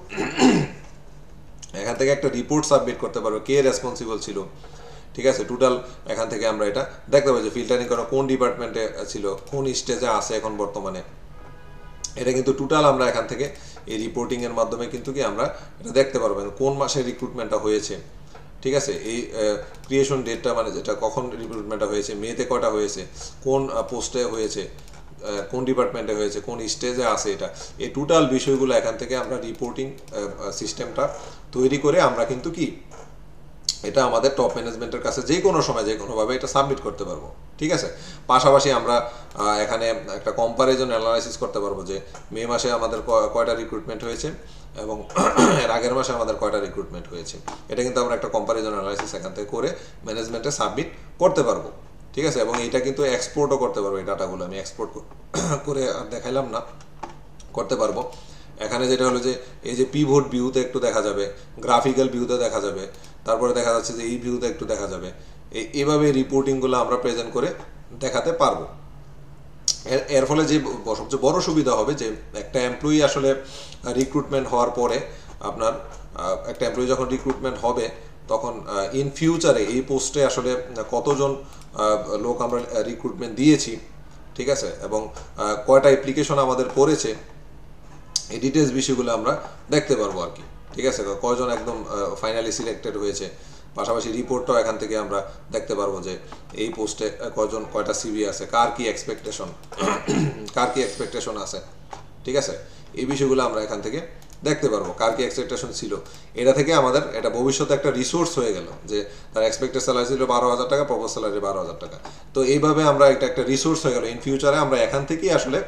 এখান থেকে একটা রিপোর্ট সাবমিট করতে পারবো, কে রেসপন্সিবল ছিল। ঠিক আছে, টোটাল এখান থেকে আমরা এটা দেখতে পাবো যে ফিল্টারিং করা কোন ডিপার্টমেন্টে ছিল, কোন স্টেজে আছে এখন বর্তমানে, এটা কিন্তু টোটাল আমরা এখান থেকে এই রিপোর্টিংয়ের মাধ্যমে কিন্তু কি আমরা এটা দেখতে পারবো কোন মাসে রিক্রুটমেন্টটা হয়েছে। ঠিক আছে, এই ক্রিয়েশন ডেটটা মানে যেটা কখন রিক্রুটমেন্টটা হয়েছে, মেতে কয়টা হয়েছে, কোন পোস্টে হয়েছে, কোন ডিপার্টমেন্টে হয়েছে, কোন স্টেজে আছে, এটা এই টোটাল বিষয়গুলো এখান থেকে আমরা রিপোর্টিং সিস্টেমটা তৈরি করে আমরা কিন্তু কি এটা আমাদের টপ ম্যানেজমেন্টের কাছে যে কোনো সময় যে কোনোভাবে এটা সাবমিট করতে পারবো। ঠিক আছে, পাশাপাশি আমরা এখানে একটা কম্পারিজন অ্যানালাইসিস করতে পারবো যে মে মাসে আমাদের কয়টা রিক্রুটমেন্ট হয়েছে এবং এর আগের মাসে আমাদের কয়টা রিক্রুটমেন্ট হয়েছে, এটা কিন্তু আমরা একটা কম্পারিজন অ্যানালাইসিস এখান থেকে করে ম্যানেজমেন্টে সাবমিট করতে পারবো। ঠিক আছে, এবং এটা কিন্তু এক্সপোর্টও করতে পারবো। এই ডাটাগুলো আমি এক্সপোর্ট করে আর দেখাইলাম না, করতে পারবো। এখানে যেটা হলো যে এই যে পিভট ভিউতে একটু দেখা যাবে, গ্রাফিক্যাল ভিউতে দেখা যাবে, তারপরে দেখা যাচ্ছে যে এই ভিউতে একটু দেখা যাবে। এইভাবে রিপোর্টিংগুলো আমরা প্রেজেন্ট করে দেখাতে পারবো। এর এর ফলে যে সবচেয়ে বড় সুবিধা হবে যে একটা এমপ্লয়ি আসলে রিক্রুটমেন্ট হওয়ার পরে আপনার একটা এমপ্লয়ি যখন রিক্রুটমেন্ট হবে তখন ইন ফিউচারে এই পোস্টে আসলে কতজন লোক আমরা রিক্রুটমেন্ট দিয়েছি, ঠিক আছে, এবং কয়টা অ্যাপ্লিকেশন আমাদের করেছে, এই ডিটেলস বিষয়গুলো আমরা দেখতে পারবো আর কি। ঠিক আছে, কয়জন একদম ফাইনালি সিলেক্টেড হয়েছে, পাশাপাশি রিপোর্টটাও এখান থেকে আমরা দেখতে পারবো যে এই পোস্টে কয়জন কয়টা সিভি আছে, কার কি এক্সপেকটেশন কার কি এক্সপেকটেশন আছে। ঠিক আছে, এই বিষয়গুলো আমরা এখান থেকে দেখতে পারবো কার কি এক্সপেকটেশন ছিল। এটা থেকে আমাদের এটা ভবিষ্যতে একটা রিসোর্স হয়ে গেল যে তার এক্সপেক্টেড স্যালারি ছিল বারো হাজার টাকা, প্রপোজ স্যালারি বারো হাজার টাকা। তো এইভাবে আমরা এটা একটা রিসোর্স হয়ে গেল। ইন ফিউচারে আমরা এখান থেকেই আসলে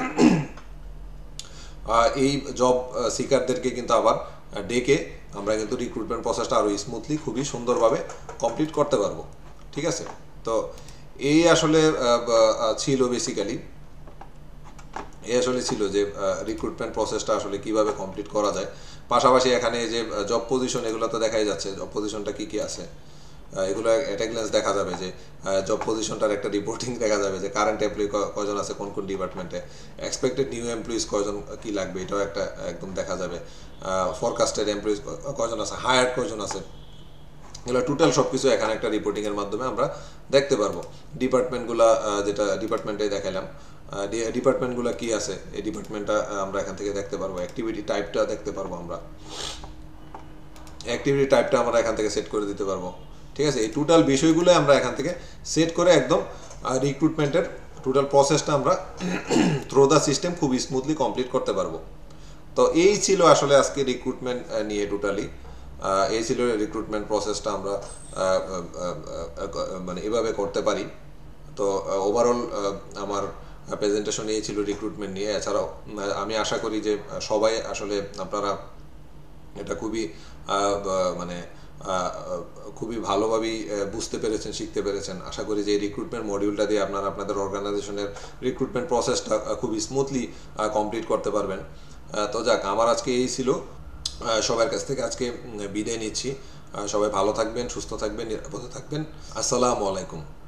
এই জব সিকারদেরকে কিন্তু আবার ডেকে আমরা কিন্তু রিক্রুটমেন্ট প্রসেসটা আরও স্মুথলি খুবই সুন্দরভাবে কমপ্লিট করতে পারবো। ঠিক আছে, তো এই আসলে ছিল বেসিক্যালি এই আসলে ছিল যে রিক্রুটমেন্ট প্রসেসটা আসলে কিভাবে কমপ্লিট করা যায়। পাশাপাশি এখানে যে জব পজিশন এগুলো তো দেখাই যাচ্ছে, জব পজিশনটা কী কী আছে এগুলো অ্যাট এ গ্ল্যান্স দেখা যাবে। যে জব পজিশনটার একটা রিপোর্টিং দেখা যাবে যে কারেন্ট এমপ্লয়ি কয়জন আছে কোন কোন ডিপার্টমেন্টে, এক্সপেক্টেড নিউ এমপ্লয়িজ কয়জন কী লাগবে এটাও একটা একদম দেখা যাবে, ফরকাস্টেড এমপ্লয়িজ কয়জন আছে, হায়ার্ড কয়জন আছে, এগুলো টোটাল সব কিছু এখানে একটা রিপোর্টিংয়ের মাধ্যমে আমরা দেখতে পারবো। ডিপার্টমেন্টগুলো যেটা ডিপার্টমেন্টে দেখালাম, ডিপার্টমেন্টগুলো কী আছে এই ডিপার্টমেন্টটা আমরা এখান থেকে দেখতে পারবো, অ্যাক্টিভিটি টাইপটা দেখতে পারবো, আমরা অ্যাক্টিভিটি টাইপটা আমরা এখান থেকে সেট করে দিতে পারবো। ঠিক আছে, এই টোটাল বিষয়গুলো আমরা এখান থেকে সেট করে একদম রিক্রুটমেন্টের টোটাল প্রসেসটা আমরা থ্রু দ্য সিস্টেম খুব স্মুথলি কমপ্লিট করতে পারবো। তো এই ছিল আসলে আজকে রিক্রুটমেন্ট নিয়ে টোটালি এই ছিল রিক্রুটমেন্ট প্রসেসটা আমরা মানে এভাবে করতে পারি। তো তো ওভারঅল আমার প্রেজেন্টেশন এই ছিল রিক্রুটমেন্ট নিয়ে। এছাড়াও আমি আশা করি যে সবাই আসলে আপনারা এটা খুবই মানে খুবই ভালোভাবেই বুঝতে পেরেছেন, শিখতে পেরেছেন। আশা করি যে এই রিক্রুটমেন্ট মডিউলটা দিয়ে আপনারা আপনাদের অর্গানাইজেশনের রিক্রুটমেন্ট প্রসেসটা খুবই স্মুথলি কমপ্লিট করতে পারবেন। তো যাক, আমার আজকে এই ছিল। সবার কাছ থেকে আজকে বিদায় নিচ্ছি। সবাই ভালো থাকবেন, সুস্থ থাকবেন, নিরাপদে থাকবেন। আসসালামু আলাইকুম।